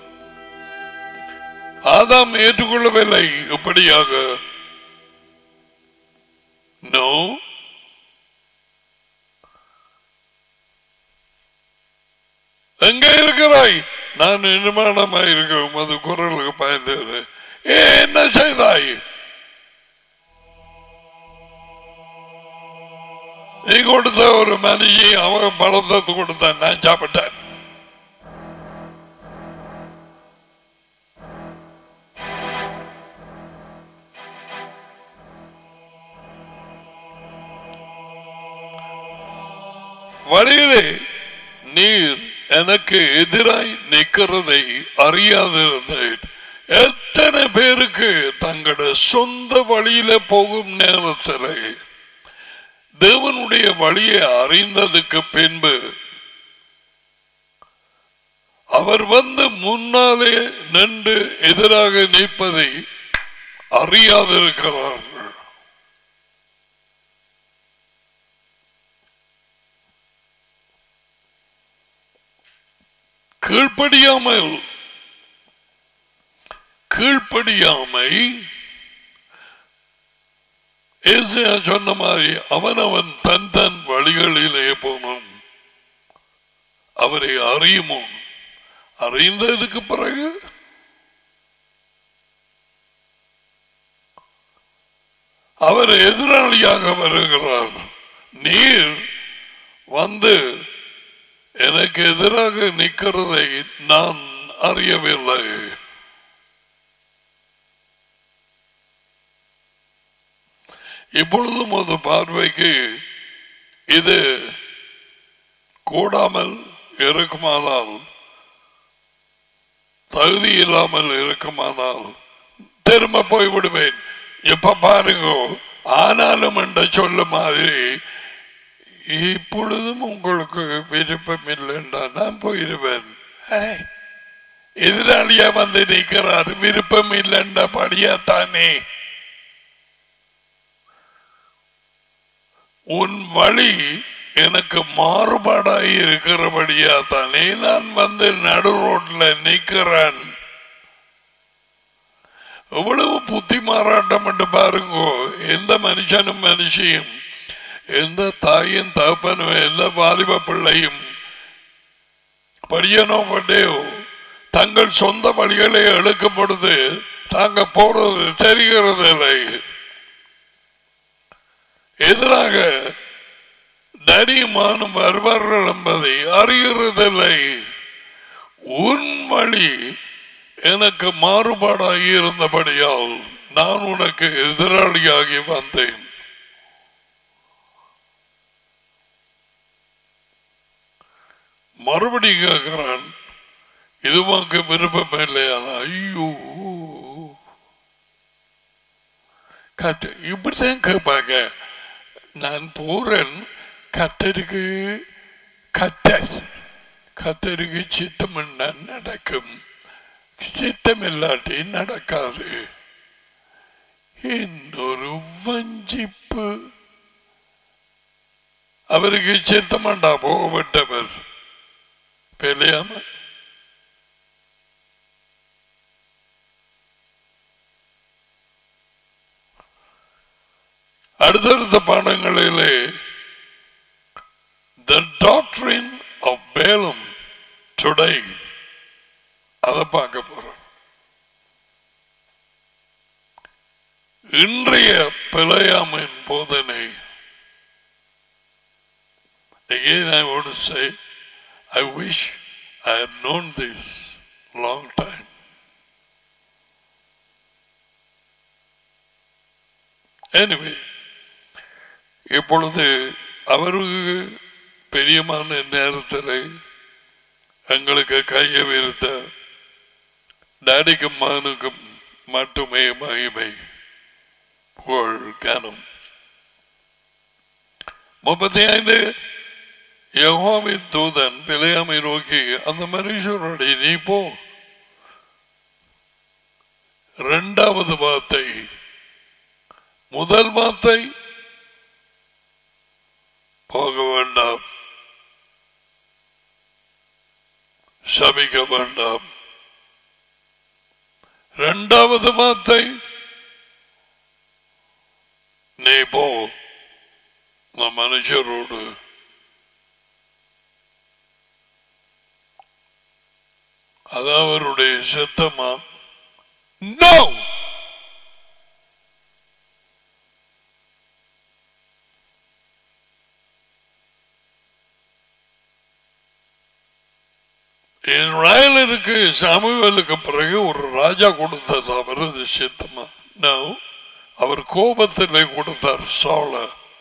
ஆதாம் ஏற்றுக்கொள்ளவில்லை. இப்படியாக நோ. எங்க இருக்கிறாய்? நான் நிர்மாணமாய் இருக்கிறோம். அது குரலுக்கு பயந்தது. என்ன செய்தாய்? நீ கொடுத்த ஒரு மனுஷி அவன் பழத்தை கொடுத்தான், நான் சாப்பிட்டேன். வழியிலே நீர் எனக்கு எதிராய் நிற்கிறதை அறியாதிருந்தேன். எத்தனை பேருக்கு தங்களோட சொந்த வழியில போகும் நேரத்தில் தேவனுடைய வழியை அறிந்ததுக்கு பின்பு அவர் வந்து முன்னாலே நின்று எதிராக நிற்பதை அறியாதிருக்கிறார்கள். கீழ்ப்படியாமை சொன்ன மாதிரி அவனவன் தன் தன் வழிகளிலே போனும். அவரை அறியுமோ? அறிந்ததுக்கு பிறகு அவர் எதிராளியாக வருகிறார். நீர் வந்து எனக்கு எதிராக நிற்கிறதை நான் அறியவில்லை. இப்பொழுதும் ஒரு பார்வைக்கு இது கூடாமல் இருக்குமானால் தகுதி இல்லாமல் இருக்குமானால் திரும்ப போய்விடுவேன். இப்ப பாருங்க, ஆனாலும் என்ற சொல்ல மாதிரி இப்பொழுதும் உங்களுக்கு விருப்பம் இல்லைன்றா நான் போயிருவேன். எதிராளியா வந்து நிற்கிறார், விருப்பம் இல்லைன்ற படியா தானே. உன் வழி எனக்கு மாறுபாடாய் இருக்கிறபடியா தானே நான் வந்து நடு ரோட்ல நிற்கிறேன். எவ்வளவு புத்தி மாறாட்டம் என்று பாருங்க. எந்த மனுஷனும் மனுஷியும், எந்த தாயும் தகப்பனும், எந்த வாலிப பிள்ளையும் படியனோ பட்டையோ தங்கள் சொந்த வழிகளை எழுக்கப்படுது தாங்க போறது தெரிகிறது இல்லை. எதிராக தடியமானும் வருவார்கள் என்பதை அறிகிறதில்லை. உன் வழி எனக்கு மாறுபாடாகி இருந்தபடியால் நான் உனக்கு எதிராளியாகி வந்தேன். மறுபடி கேட்கிறான், இது உனக்கு விருப்பம் இல்லையான? ஐயோ, இப்படித்தான் கேட்பாங்க. நான் போறேன், கத்தருக்கு கத்தருக்கு சித்தம் என்ன நடக்கும், சித்தம் இல்லாட்டி நடக்காது. இன்னொரு வஞ்சிப்பு. அவருக்கு சித்தமாண்டா போகப்பட்டவர் பெரியாம. அடுத்தடுத்த பாடங்களிலே The Doctrine of Balaam Today அதை பார்க்க போறோம். இன்றைய பிழையாமையின் போதனை. Again I want to say, I wish I had known this long time. Anyway, இப்பொழுது அவருக்கு பெரியமான நேரத்தில் எங்களுக்கு கையை விரித்த டாடிக்கும் மகனுக்கும் மட்டுமே மகிமை புகழ் கனம். 35 யெகோவாவின் தூதன் பிலேயாமை நோக்கி, அந்த மனுஷனுடைய நீ போ. இரண்டாவது வார்த்தை, முதல் வார்த்தை போக வேண்டாம், சபிக்க வேண்டாம். இரண்டாவது வார்த்தை, நீ போ மனுஷரோடு. அது அவருடைய சித்தமா? நோ. இஸ்ராயலுக்கு சாமுவேலுக்கு பிறகு ஒரு ராஜா கொடுத்தது அவரது சித்தமா? நோ. அவர் கோபத்திலே கொடுத்தார் சவுல.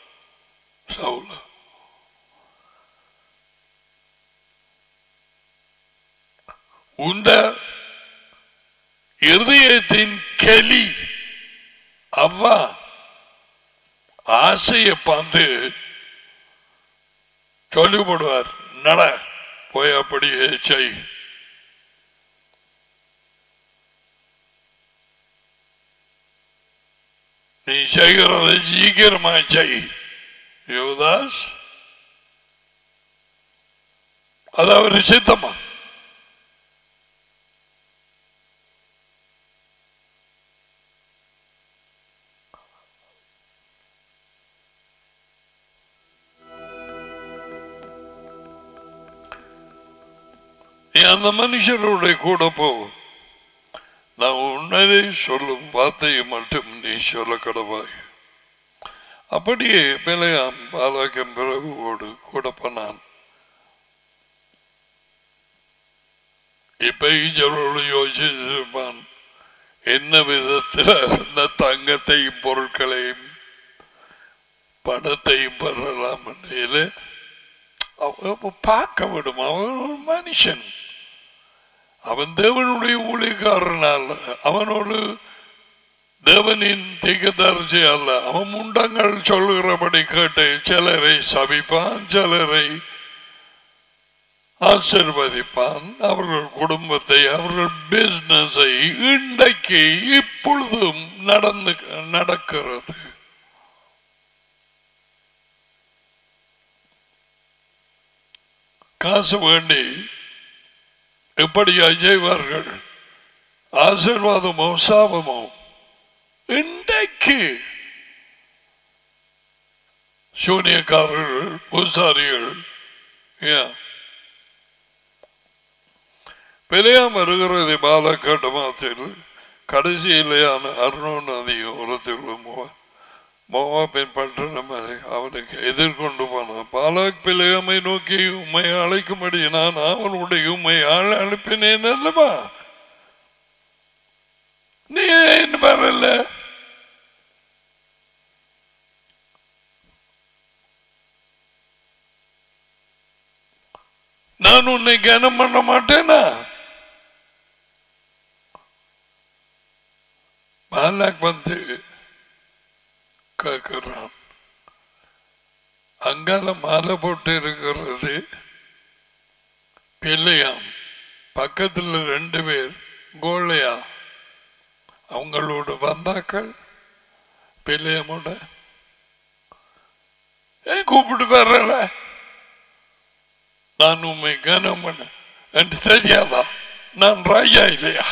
உண்ட இருதயத்தின் கெலி அவ்வா ஆசையை பார்த்து சொல்லிவிடுவார், நட போய் அப்படியே செய். நீ செய்கிறத சீக்கிரமா செய் யோதாஸ். அது அவர் சித்தமா? நீ அந்த மனுஷருடைய கூட போ, நான் உன்னரே சொல்லும் வார்த்தையை மட்டும் நீ சொல்ல கடவாய். அப்படியே பிழையாம் பாலாக்கம் பிறகுவோடு கூட போனான். இப்ப இஜரோடு யோசிச்சிருப்பான், என்ன விதத்தில் அந்த தங்கத்தையும் பொருட்களையும் பணத்தையும் பெறலாம். பார்க்க விடும், அவன் ஒரு மனுஷன். அவன் தேவனுடைய ஊழியக்காரன், அவனோடு தேவனின் தீர்க்கதரிசி அல்ல. அவன் முண்டங்கள் சொல்லுகிறபடி கேட்டு சிலரை சபிப்பான், சிலரை ஆசீர்வதிப்பான். அவர்கள் குடும்பத்தை, அவர்கள் பிசினஸை இன்றைக்கு இப்பொழுதும் நடக்கிறது. காசு வேண்டி எப்படியா செய்வார்கள்? ஆசீர்வாதமோ சாபமோ இன்றைக்கு சூனியக்காரர்கள், பூசாரிகள் பெரியாம் வருகிறது. பாலக்காட்டு மாதத்தில் கடைசியிலேயான அருண் நதி ஓரத்தில் மோவாபின் பட்டணம் அவனுக்கு எதிர்கொண்டு போனான். பாலாக் பிள்ளையாமை நோக்கி உண்மை அழைக்கும்படி நான் அவனுடைய உண்மை அனுப்பினேன் அல்லவா? நீ ஏன் வரல? நான் உன்னை கனம் பண்ண மாட்டேனா? பாலாக் வந்து கேட்கிறான். அங்கால மாலை போட்டு இருக்கிறது பிள்ளையாம், பக்கத்தில் 2 பேர் கோழையா. அவங்களோட வந்தாக்கள் பிள்ளையமோட கூப்பிட்டு வரல. நான் உண்மை கனம் பண்ண என்று தெரியாதா? நான் ராஜா இல்லையா?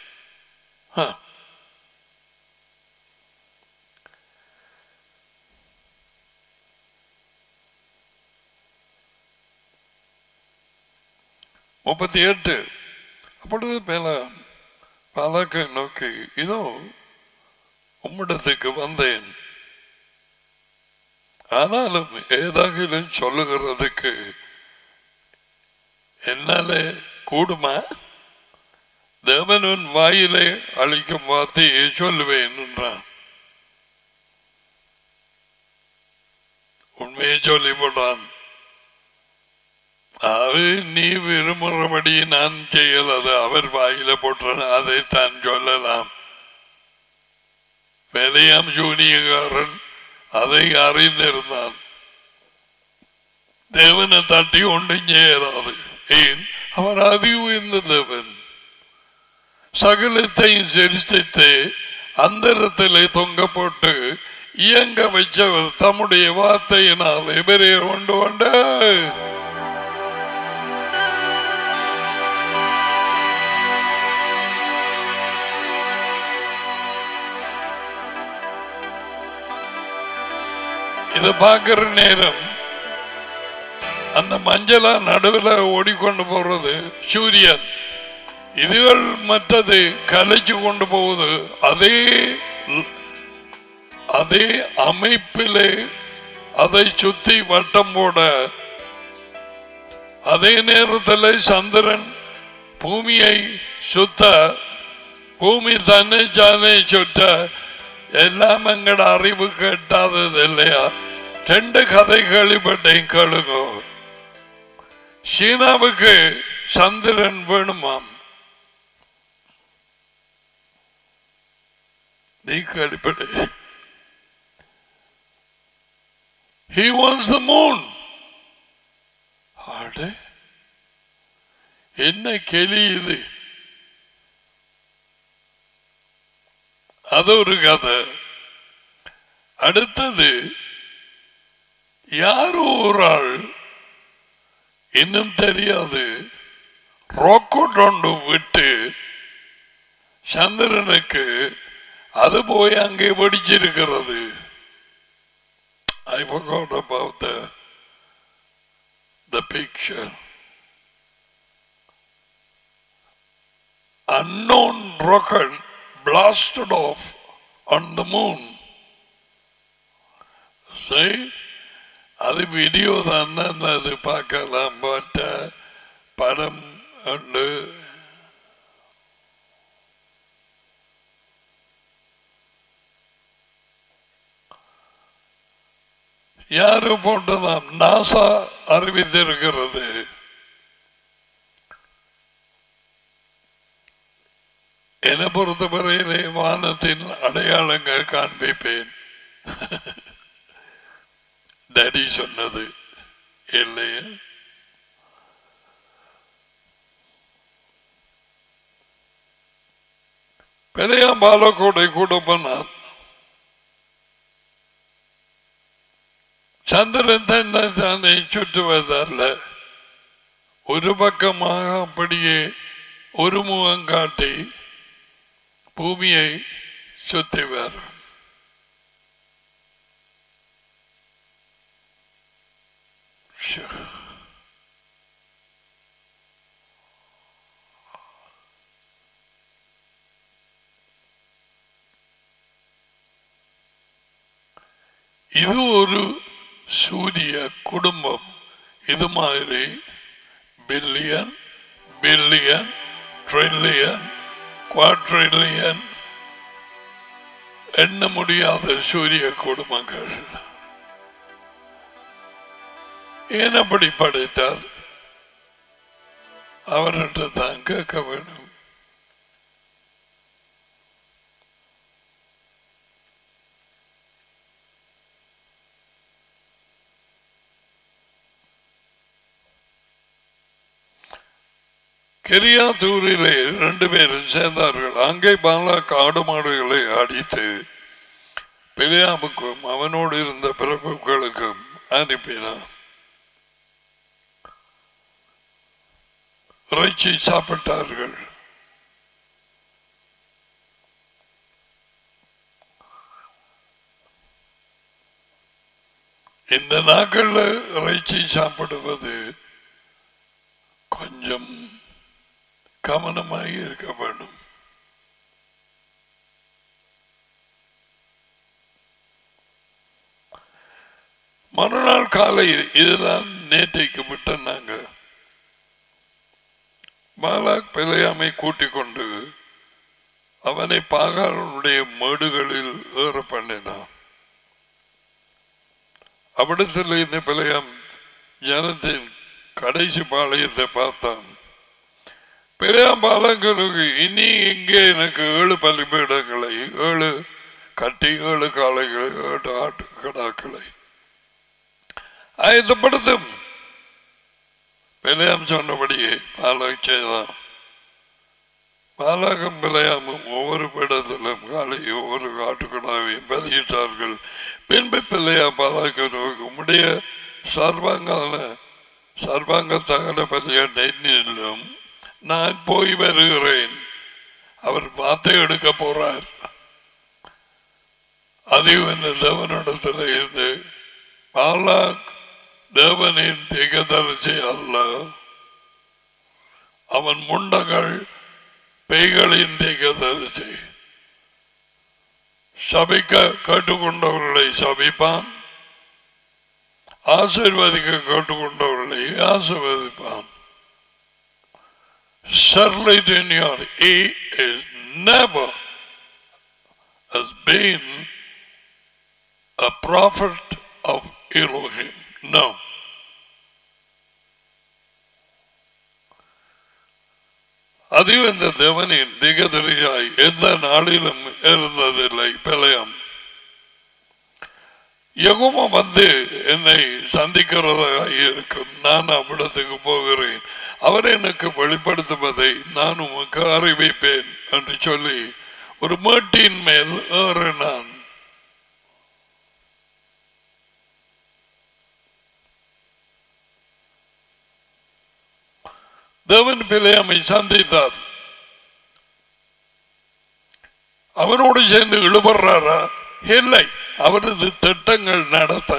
(38) அப்பொழுது பாலாக்கை நோக்கி, இதோ உம்மிடத்துக்கு வந்தேன், ஆனாலும் ஏதாகிலும் சொல்லுகிறதுக்கு என்னாலே கூடுமா? தேவனின் வாயிலே அளிக்கும் வார்த்தையை சொல்லுவேன் என்றான். உண்மையை சொல்லி போட்டான். அது நீ விரும்புகிறபடி நான் செய்யலாது. அவர் வாயில போட்டான், அதைத்தான் சொல்லலாம். பெரியாம் சூனியக்காரன் அதை அறிந்திருந்தான். தேவனை தட்டி ஒன்றும் செய்யலாது. ஏன்? அவர் அதி உயர்ந்த தேவன். சகலத்தையும் சிருஷ்டித்து அந்தரத்திலே தொங்க போட்டு இயங்க வச்சவர் தம்முடைய வார்த்தையினால் எபிரேயர் 1:1 இதை பார்க்கிற நேரம் அந்த மஞ்சளா நடுவில் ஓடிக்கொண்டு போறது சூரியன். இதுகள் மற்றது கலைச்சு கொண்டு போகுது. அதே அமைப்பிலே அதை சுத்தி வட்டம் போட, அதே நேரத்தில் சந்திரன் பூமியை சுத்த, பூமி தன்னை சாலை சுற்ற, எல்லாம் எங்கட அறிவு கேட்டாதது இல்லையா? 2 கதை கேள்விப்பட்டேன், கேளுங்க. சீனாவுக்கு சந்திரன் வேணுமாம். நீ கேள்விப்பட்ட? He wants the moon. என்ன கேலி இது? அது ஒரு கதை. அடுத்தது, யாரோ ஒரு ஆள் இன்னும் தெரியாது ராக்கெட் ஒன்று விட்டு சந்திரனுக்கு அது போய் அங்கே வெடிச்சிருக்கிறது. I forgot about the picture. Unknown rocket blasted off on the moon. See, அது வீடியோ தான், அது பார்க்கலாம். பட் படம் உண்டு. யாரு போட்டதாம்? நாசா அறிவித்திருக்கிறது. என்னை பொறுத்தவரையிலே வானத்தின் அடையாளங்கள் காண்பிப்பேன். டாடி சொன்னது இல்லையா? பெரிய பாலக்கோடை கூட போனார். சந்திரன் தன்னை சுற்றுவதல்ல, ஒரு பக்கமாக அப்படியே ஒரு முகம் காட்டி பூமியை சுத்திவார். இது ஒரு சூரிய குடும்பம். இது மாதிரி பில்லியன் பில்லியன் ட்ரில்லியன் குவாட்ரில்லியன் எண்ண முடியாத சூரிய குடும்பங்கள். ஏன் அப்படி படைத்தார்? அவர்கிட்ட தான் கேட்க வேண்டும். கெரியாத்தூரிலே 2 பேரும் சேர்ந்தார்கள். அங்கே பாலா காடு மாடுகளை அடித்து பிலியாமுக்கும் அவனோடு இருந்த பிரபுக்களுக்கும் அனுப்பினார். இறைச்சி சாப்பிட்டார்கள். இந்த நாட்களில் இறைச்சி சாப்பிடுவது கொஞ்சம் கவனமாக இருக்க வேண்டும். மறுநாள் காலை இதுதான் நேற்றைக்கு விட்ட நாங்க பாலாக் பிலையாமை கூட்டிக் கொண்டு அவனை பாகாலனுடைய மேடுகளில் ஏற பண்ணினான். அவ்விடத்தில் இந்த பிலையாம் ஜனத்தின் கடைசி பாளையத்தை பார்த்தான். பெரியாம்பாலங்களுக்கு இனி இங்கே எனக்கு 7 பலிபீடங்களை, 7 கட்டி 7 காளைகளை, 7 ஆட்டு கடாக்களை ஆயத்தப்படுத்தும். பிலையாம் சொன்னபடியே பாலாக் செய்தான். பாலாகும் பிலையாமும் ஒவ்வொரு பீடத்திலும் காலை ஒவ்வொரு ஆட்டுக்கடாவையும் பலியிட்டார்கள். பின்பு பிள்ளையா பாலாக்கு உம்முடைய சர்வாங்க தகன பலியிலும் நான் போய் வருகிறேன். அவர் வார்த்தை எடுக்க போறார். அதையும் இந்த தேவனிடத்தில் இருந்து பாலாக் தேவனின் திகதரிசி அல்ல, அவன் முண்டங்கள் பேய்களின் திகதரிசி. சபிக்க கேட்டுக்கொண்டவர்களை சபிப்பான், ஆசீர்வதிக்க கேட்டுக்கொண்டவர்களை ஆசீர்வதிப்பான். Certainly he is never has been a prophet of Elohim. No. அதில் இந்த தேவனின் திகதரியாய் எந்த நாளிலும் இருந்ததில்லை பிழையம். யெகோவா வந்து என்னை சந்திக்கிறதாக இருக்கும். நான் அவ்விடத்துக்கு போகிறேன், அவர் எனக்கு வெளிப்படுத்துவதை நான் உமக்கு அறிவிப்பேன் என்று சொல்லி ஒரு மேட்டின் மேல் ஏறினான். தேவன் பிலையாமை சந்தித்தார். அவனோடு சேர்ந்து இழுபடுறாரா? இல்லை. அவரது திட்டங்கள் நடத்த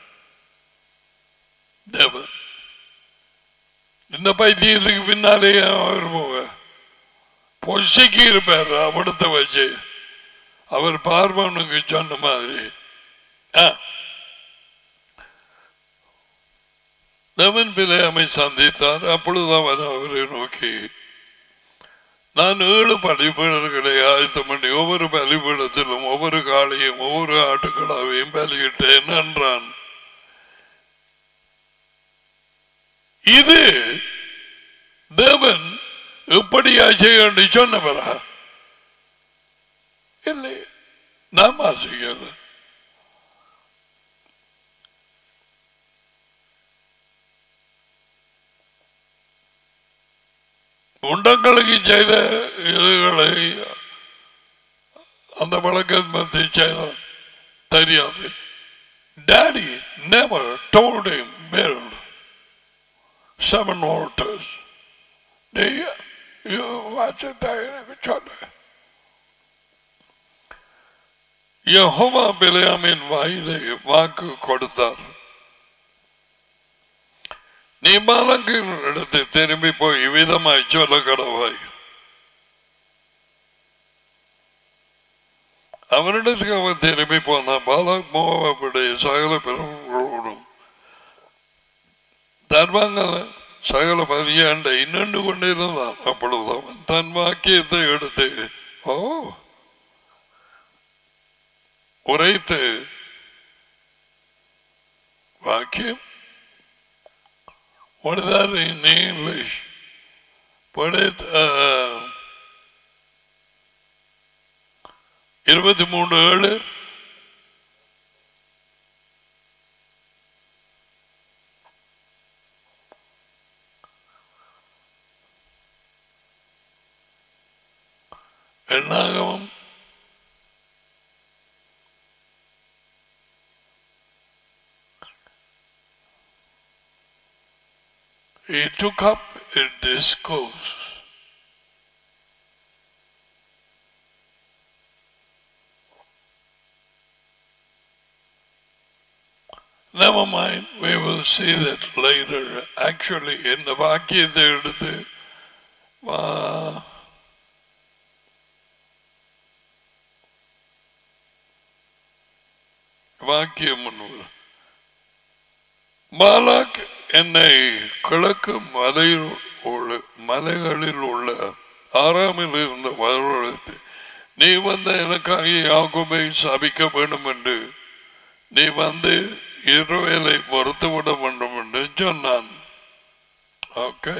தேவன் இந்த பைத்தியத்துக்கு பின்னாலே அவர் பொசிக்கி இருப்பார். அவிடத்தை வச்சு அவர் பார்வனுக்கு சொன்ன மாதிரி தேவன் பிலையாமை சந்தித்தார். அப்பொழுது அவன் அவரை நோக்கி, நான் 7 பலிபீடங்களை ஆயத்தம் பண்ணி ஒவ்வொரு பலிபீடத்திலும் ஒவ்வொரு காளையும் ஒவ்வொரு ஆட்டுக்கடாவையும் பலியிட்டேன் என்றான். இது தேவன் எப்படியா செய்ய சொன்னவரா? இல்லை, நான் வாசிக்கல. உண்டங்களுக்கு செய்த இதுகளை அந்த வழக்கத்தை செய்த தெரியாது. Daddy never told him build 7 altars. You watch it there. Jehovah பிலேயாமின் வாயிலே வாக்கு கொடுத்தார். நீ பாலக்கின் இடத்தை திரும்பி போய் இவ்விதமாய் சொல்ல கடவாய். அவரிடத்துக்கு அவன் திரும்பி போனா பாலக் மோவாபுடைய சகல பிறர்களோடும் தர்வாங்க சகல பதியாண்டை நின்று கொண்டிருந்தான். அப்பொழுது அவன் தன் வாக்கியத்தை எடுத்து உரைத்து வாக்கியம். What is that in English? Put it 23:7. என்னாகவும் he took up a discourse. Never mind, we will see that later. Actually, in the வாக்கியத்தை எடுத்து வாக்கியம் பாலாக் என்னை கிழக்கு மலைகளில் உள்ள ஆறாமில் இருந்த வரவழைத்து நீ வந்த எனக்காக யாக்கோபை சபிக்க வேண்டும் என்று நீ வந்து இஸ்ரவேலை பொறுத்துவிட வேண்டும் என்று சொன்னான். ஓகே,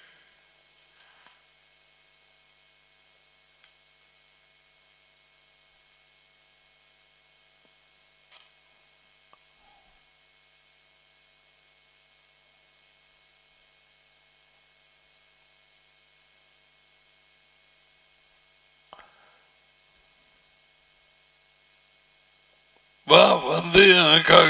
வா வந்து எனக்காக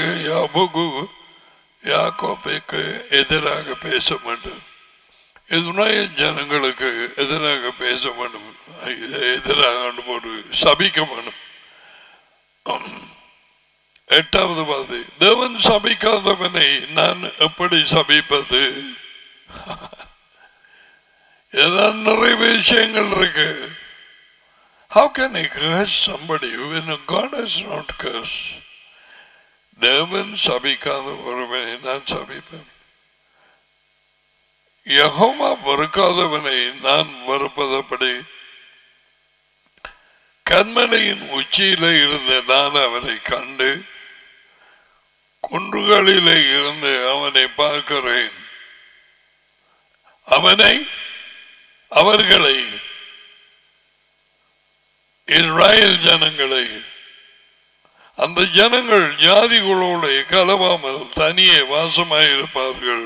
யாக்கோபுக்கு எதிராக பேச வேண்டும், இஸ்ரவேல் ஜனங்களுக்கு எதிராக பேச வேண்டும், எதிராக போட்டு சபிக்க வேண்டும். 8வது வாதி, தேவன் சபிக்காதவனை நான் எப்படி சபிப்பது? ஏதாவது நிறைய விஷயங்கள் இருக்கு. How can I curse somebody when God has not cursed? தேவன் சபிக்காத ஒருவனை நான் சபிப்பேன். யெகோவா வெறுக்காதவனை நான் வெறுப்பதப்படி கன்மலையின் உச்சியில இருந்து நான் அவரை கண்டு குன்றுகளிலே இருந்து அவனை பார்க்கிறேன். அவர்களை இஸ்ரவேல் ஜனங்களை, அந்த ஜனங்கள் ஜாதிகளோடு கலவாமல் தனியே வாசமாயிருப்பார்கள்.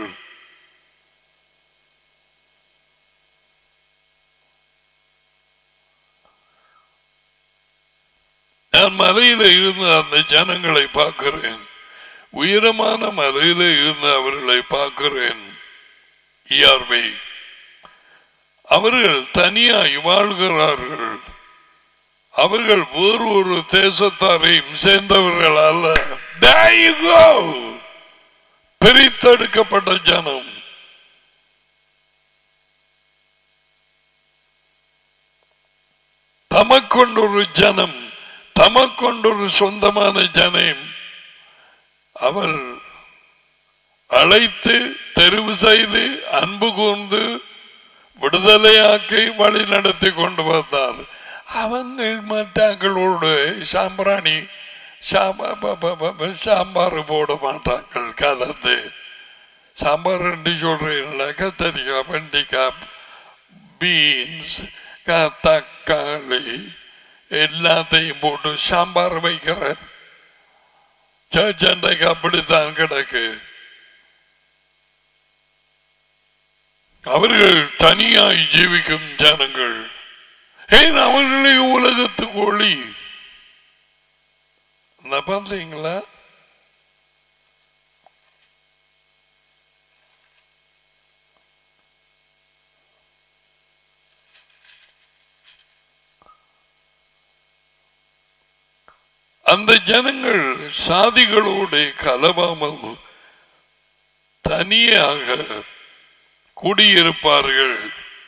நான் மலையில இருந்து அந்த ஜனங்களை பார்க்கிறேன், உயரமான மலையில இருந்து அவர்களை பார்க்கிறேன். அவர்கள் தனியாய் வாழ்கிறார்கள், அவர்கள் வேறு ஒரு தேசத்தாரையும் சேர்ந்தவர்கள் அல்ல. பிரித்தெடுக்கப்பட்ட ஜனம். தமக்கொண்டொரு ஜனம், தமக்கொண்டொரு சொந்தமான ஜனம் அவர் அழைத்து தெரிவு செய்து அன்பு கூர்ந்து விடுதலையாக்கி வழி நடத்தி கொண்டு வந்தார். அவங்க மற்றங்களோடு சாம்பிராணி சாம்பார் போட மாட்டாங்கள். கலந்து சாம்பார் ரெண்டு சொல்றீங்கள, கத்தரிக்காய், வெண்டிக்காய், பீன்ஸ், தக்காளி, எல்லாத்தையும் போட்டு சாம்பார் வைக்கிற சண்டைக்கு அப்படித்தான் கிடக்கு. அவர்கள் தனியாய் ஜீவிக்கும் ஜனங்கள். ஏன் அவர்களே உலகத்துக்கு ஒளி. பார்த்தீங்களா? அந்த ஜனங்கள் சாதிகளோடு கலவாமல் தனியாக குடியிருப்பார்கள்.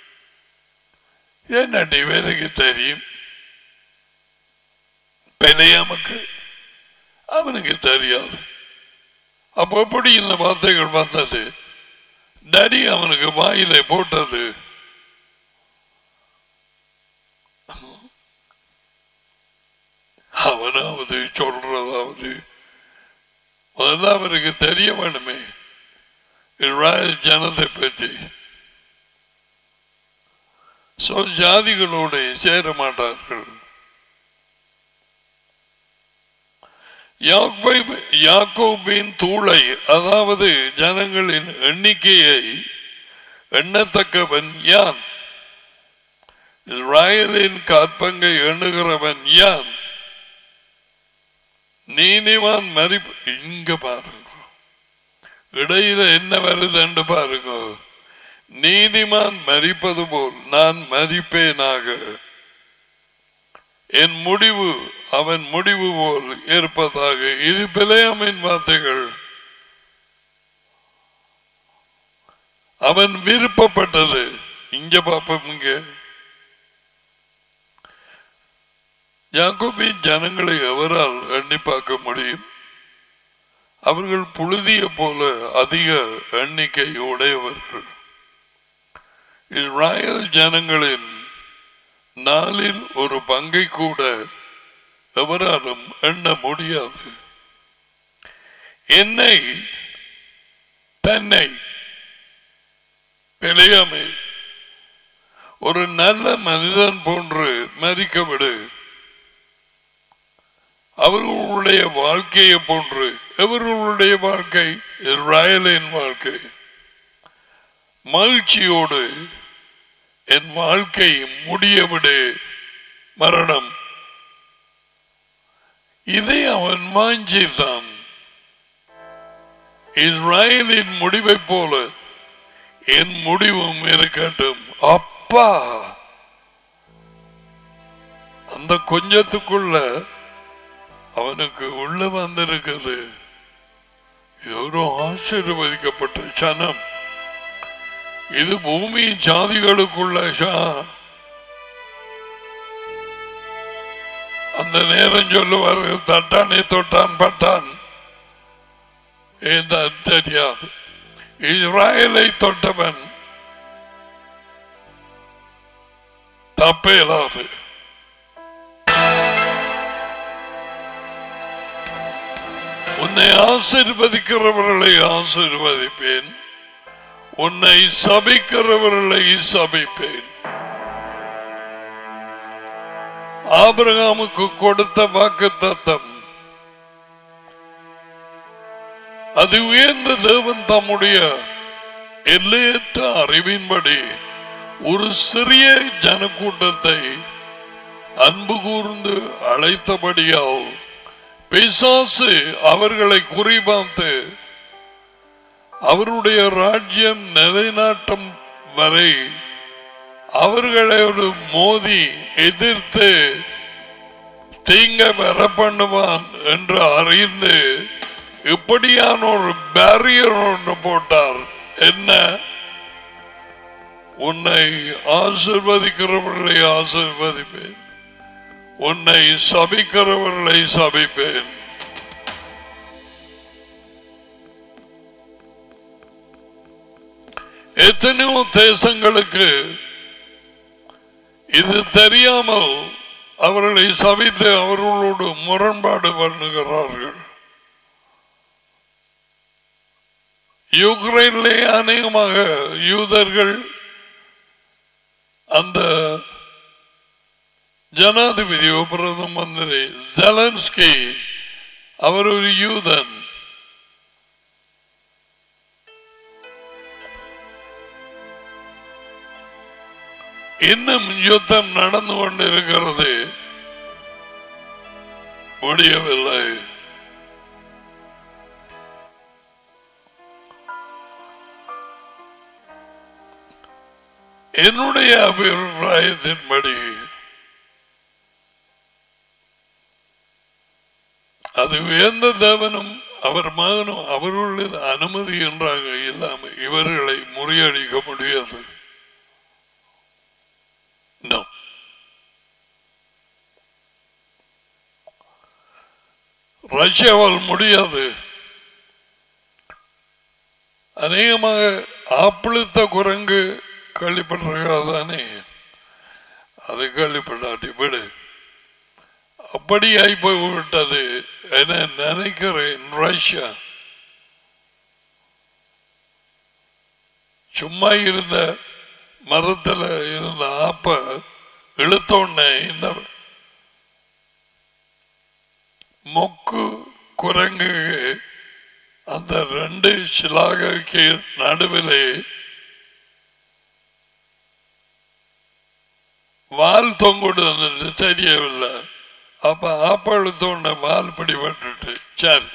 என்னடி வேலைக்கு தெரியும்? பெலையாமுக்கு அவனுக்கு தெரியாது. அப்போ எப்படி இந்த வார்த்தைகள் வந்தது? டடி அவனுக்கு வாயில போட்டது. அவனாவது சொல்றதாவது முதல்ல அவருக்கு தெரிய வேணுமே இஸ்ரேல் ஜனத்தை பற்றி. ஜாதிகளோடு சேர மாட்டார்கள். யாக்கோபின் தூளை, அதாவது ஜனங்களின் எண்ணிக்கையை எண்ணத்தக்கவன் யான்? இஸ்ரேலின் காற்பங்கை எண்ணுகிறவன் யான்? நீதிமான் மறிப்பு. இங்க பாருங்க, இடையில என்ன வருது என்று பாருங்க. நீதிமான் மரிப்பது போல் நான் மரிப்பேனாக, என் முடிவு அவன் முடிவு போல் இருப்பதாக. இது பிலேயாமின் வார்த்தைகள். அவன் விருப்பப்பட்டது. இங்க பாப்போம். இங்க யாக்கோபின் ஜனங்களை எவரால் எண்ணி பார்க்க முடியும்? அவர்கள் புழுதிய போல அதிக எண்ணிக்கை உடையவர்கள். இஸ்ரேல் ஜனங்களின் நாளில் ஒரு பங்கை கூட எவராலும் எண்ண முடியாது. என்னை தன்னை பிழையாமை ஒரு நல்ல மனிதன் போன்று மரிக்க விடு. அவர்களுடைய வாழ்க்கையை போன்று. எவர்களுடைய வாழ்க்கை? இஸ்ரேலின் வாழ்க்கை. மகிழ்ச்சியோடு என் வாழ்க்கை முடியவிடு. மரணம். இதை அவன் வாஞ்சித்தான். இஸ்ரேலின் முடிவை போல என் முடிவும் இருக்கட்டும். அப்பா, அந்த கொஞ்சத்துக்குள்ள அவனுக்கு உள்ள வந்திருக்குது. இது ஒரு ஆசீர்வதிக்கப்பட்ட ஜனம். இது பூமி ஜாதிகளுக்குள்ள. அந்த நேரம் சொல்லுவார்கள், தட்டானே தொட்டான் பட்டான். தெரியாது. இஸ்ரேலை தொட்டவன் தப்பேலாது. உன்னை ஆசீர்வதிக்கிறவர்களை ஆசீர்வதிப்பேன், உன்னை சபிக்கிறவர்களை சபிப்பேன். ஆபிரகாமுக்கு கொடுத்த வாக்குத்தத்தம், அது உயர்ந்த தேவன் தம்முடைய எல்லையற்ற அறிவின்படி ஒரு சிறிய ஜனக்கூட்டத்தை அன்பு கூர்ந்து அழைத்தபடியால் பிசாசு அவர்களை குறிபார்த்து அவருடைய ராஜ்யம் நிலைநாட்டம் வரை அவர்களோடு மோதி எதிர்த்து தீங்க வர பண்ணுவான் என்று அறிந்து இப்படியான ஒரு பேரியர் ஒன்று போட்டார். என்ன? உன்னை ஆசீர்வதிக்கிறவர்களை ஆசீர்வதிப்பேன், உன்னை சபிக்கிறவர்களை சபிப்பேன். எத்தனையோ தேசங்களுக்கு இது தெரியாமல் அவர்களை சபித்து அவர்களோடு முரண்பாடு பண்ணுகிறார்கள். யுக்ரைனிலே அநேகமாக யூதர்கள் அந்த ஜனாதிபதியோ பிரதம மந்திரி ஜெலன்ஸ்கி அவர் ஒரு யூதன். இன்னும் யுத்தம் நடந்து கொண்டிருக்கிறது, முடியவில்லை. என்னுடைய அபிப்பிராயத்தின்படி அது எந்த தேவனும் அவர் மகனும் அவர்களுடைய அனுமதி என்றாக இல்லாமல் இவர்களை முறியடிக்க முடியாது. ரஷ்யாவால் முடியாது. அநேகமாக ஆப்பிளித்த குரங்கு கழிப்படுறதானே, அது கழிப்படாட்டி விடு. அப்படியாய் போய்விட்டது என நினைக்கிறேன். ரஷ்யா சும்மா இருந்த மரத்தில் இருந்த ஆப்ப இழுத்தோடனே இந்த மொக்கு குரங்கு அந்த ரெண்டு சிலாகைக்கு நடுவிலே வால் தொங்குடு தெரியவில்லை. அப்ப ஆப்ப இழுத்தோடனே வால் பிடிபட்டு சரி.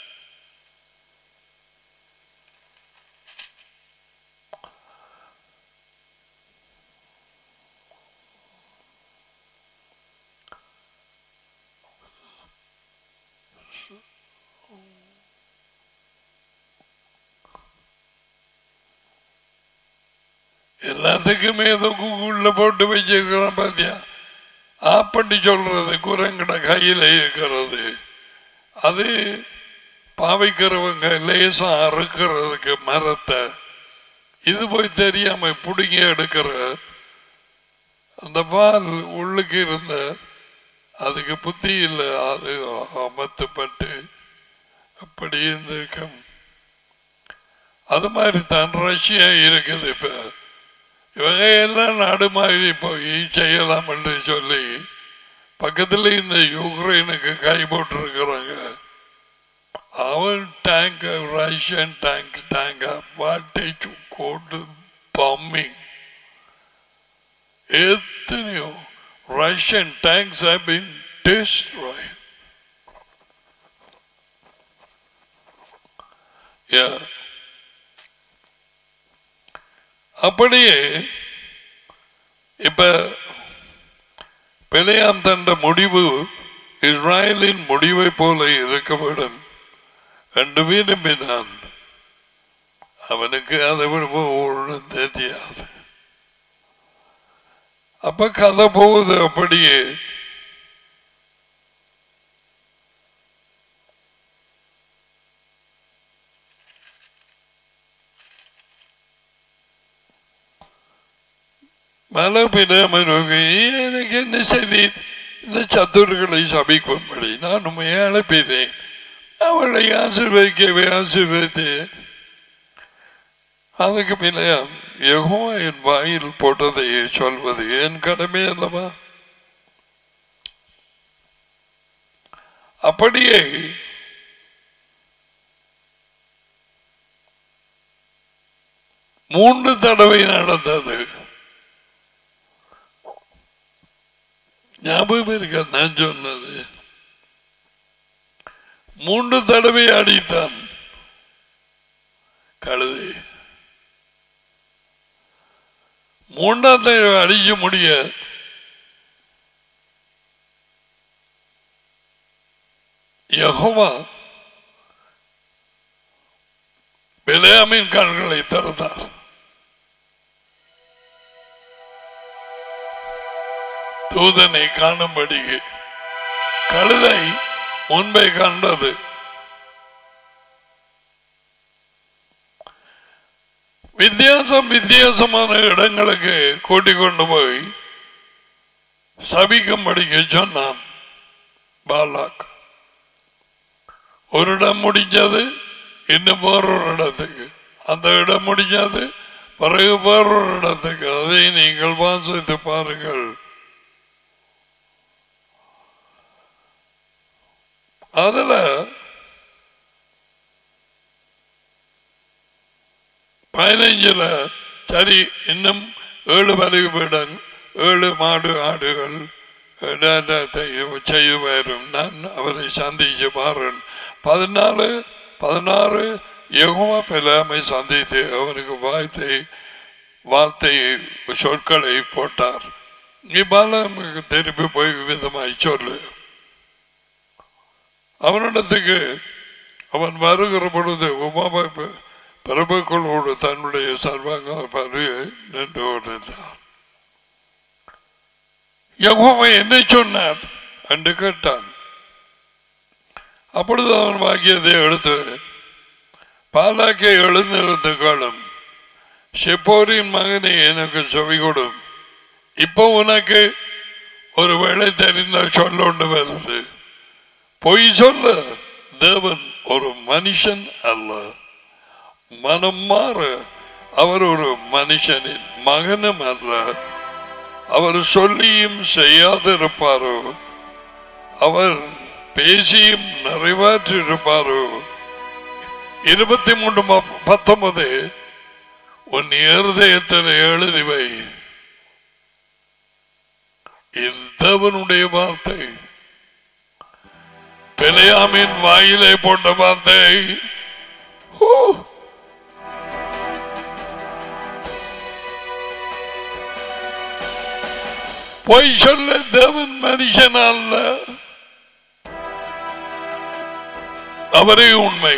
எல்லாத்துக்குமே ஏதோ கூகுள்ல போட்டு வச்சிருக்கிறோம் பாத்தியா. ஆப்பண்டி சொல்றது குரங்கட கையில இருக்கிறது. அது பாவிக்கிறவங்க லேசா அறுக்கிறதுக்கு மரத்தை இது போய் தெரியாம புடுங்கி எடுக்கிற அந்த பால் உள்ளுக்கு இருந்த அதுக்கு புத்தி இல்லை, அது அமத்துப்பட்டு அப்படி இருந்திருக்கும். அது மாதிரி தான் ரஷ்யா இருக்குது. இப்ப இவங்க எல்லாம் நாடு மாதிரி போய் செய்யலாம் என்று சொல்லி பக்கத்துல இந்த யுக்ரைனுக்கு கை போட்டிருக்கிறாங்க. அவன் டேங்க் ரஷ்யன் டேங்க் வாட்டை கோட்டு பாம்பிங் எத்தனையோ Russian tanks have been destroyed. Yeah. அப்படியே இப்ப பிழையாம் தண்ட முடிவு இஸ்ராயலின் முடிவை போல இருக்க வேண்டும் என்று விரும்பினான். அவனுக்கு அதை விட தெரியாது. அப்ப கதை போகுது அப்படியே. மழை பெய்யாமல் எனக்கு என்ன சரி இந்த சத்துருக்களை சபிக்கும்படி நான் உண்மையை அழைப்பேன். அவளை ஆசீர்வதித்து அதுக்கு பின்ன யெகோவா என் வாயில் போட்டதை சொல்வது என் கடமை அல்லவா? அப்படியே மூன்று தடவை நடந்தது. ஞாபகம் இருக்க நான் சொன்னது? 3 தடவை அடித்தான் கழுதை. 3ஆம் தடவை அடிக்க முடிய யெகோவா பிலேயாமின் கண்களை திறந்தார். தூதனை காணும்படி கழுதை முன்பை கண்டது. வித்தியாசமான இடங்களுக்கு கூட்டிக் கொண்டு போய் சபிக்கும்படிக்கு சொன்னான் பாலாக். ஒரு இடம் முடிஞ்சது, இன்னும் வேறொரு இடத்துக்கு, அந்த இடம் முடிஞ்சது, பிறகு வேறொரு இடத்துக்கு. அதை நீங்கள் வாசித்து பாருங்கள். அதுல பதினைஞ்சுல சரி இன்னும் 7 பலிபீடம் 7 மாடு ஆடுகள் செய்து வரும், நான் அவரை சந்திச்சு பாருன். 14-16 யெகோவா பிலாமை சந்தித்து அவனுக்கு வார்த்தை சொற்களை போட்டார். நீ பாலாமுக்கு திருப்பி போய் விதமாய் சொல்லு. அவனிடத்துக்கு அவன் வருகிற பொழுது உமாபை பிரபுக்களோடு தன்னுடைய சர்வாங்க பருவை நின்று கொண்டிருந்தார். யெகோவா என்ன சொன்னார் என்று கேட்டான். அப்பொழுது அவன் வாக்கியத்தை எடுத்து பாலாக்கை எழுந்திருந்துகளும் செப்போரின் மகனை எனக்கு செவி கொடும். இப்போ உனக்கு ஒரு வேளை தெரிந்த சொல்லொண்டு வருது. பொய் சொல்ல தேவன் ஒரு மனுஷன் அல்ல, மனம் மாற அவர் ஒரு மனுஷனின் மகனும் அல்ல. அவர் சொல்லியும் செய்யாதிருப்பாரோ, அவர் பேசியும் நிறைவேற்றிருப்பாரோ. 23:19 உன் இருதயத்தில் எழுதிவை. இது தேவனுடைய வார்த்தை, பிலேயாமின் வாயிலே போட்ட வார்த்தை. பொய் சொல்ல தேவன் மனுஷன் அல்ல, அவரே உண்மை.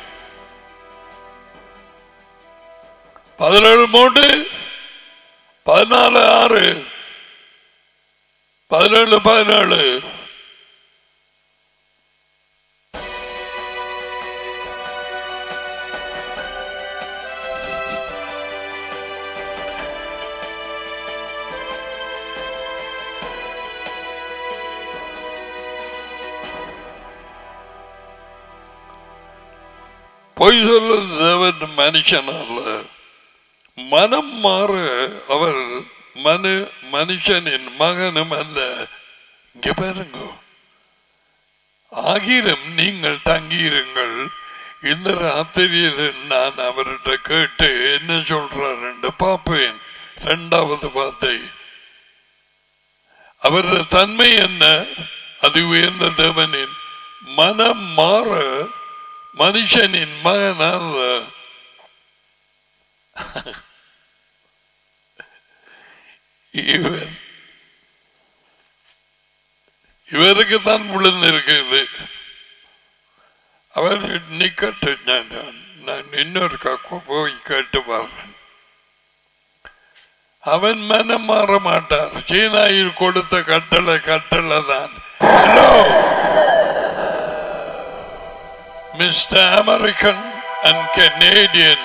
17:3, 14:6, 17:17 பொய் சொல்ல தேவன் மனுஷன் அல்ல, மனம் மாற அவர் மனுஷனின் மகனும் அல்ல. இங்க பாருங்க, ஆகிலும் நீங்கள் தங்கியிருங்கள். இந்த ராத்திரியில் நான் அவர்கிட்ட கேட்டு என்ன சொல்றார் என்று பார்ப்பேன். 2வது வார்த்தை, அவரது தன்மை என்ன? அது உயர்ந்த தேவனின் மனம் மாற மனுஷனின் மகன் அல்ல. இவருக்கு தான் விழுந்திருக்குது. அவர் நிக்கட்டு, நான் இன்னொரு போய் கேட்டு பாருங்க. அவன் மனம் மாற மாட்டார். சீனாயில் கொடுத்த கட்டளை தான். Hello Mr. American and Canadian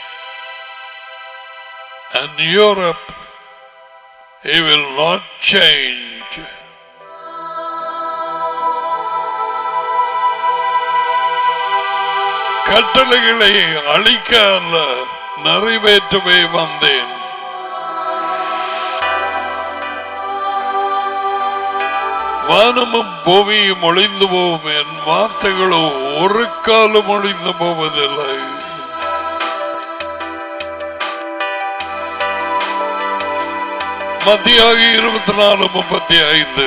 and Europe, he will not change. கட்டளைகளை அழிக்க அல்ல, நிறைவேற்றவே வந்தேன். வானமும் பூமியும் ஒளிந்து போகும், என் வார்த்தைகளோ ஒரு காலம் ஒளிந்து போவதில்லை. மத்தியாகி 24:35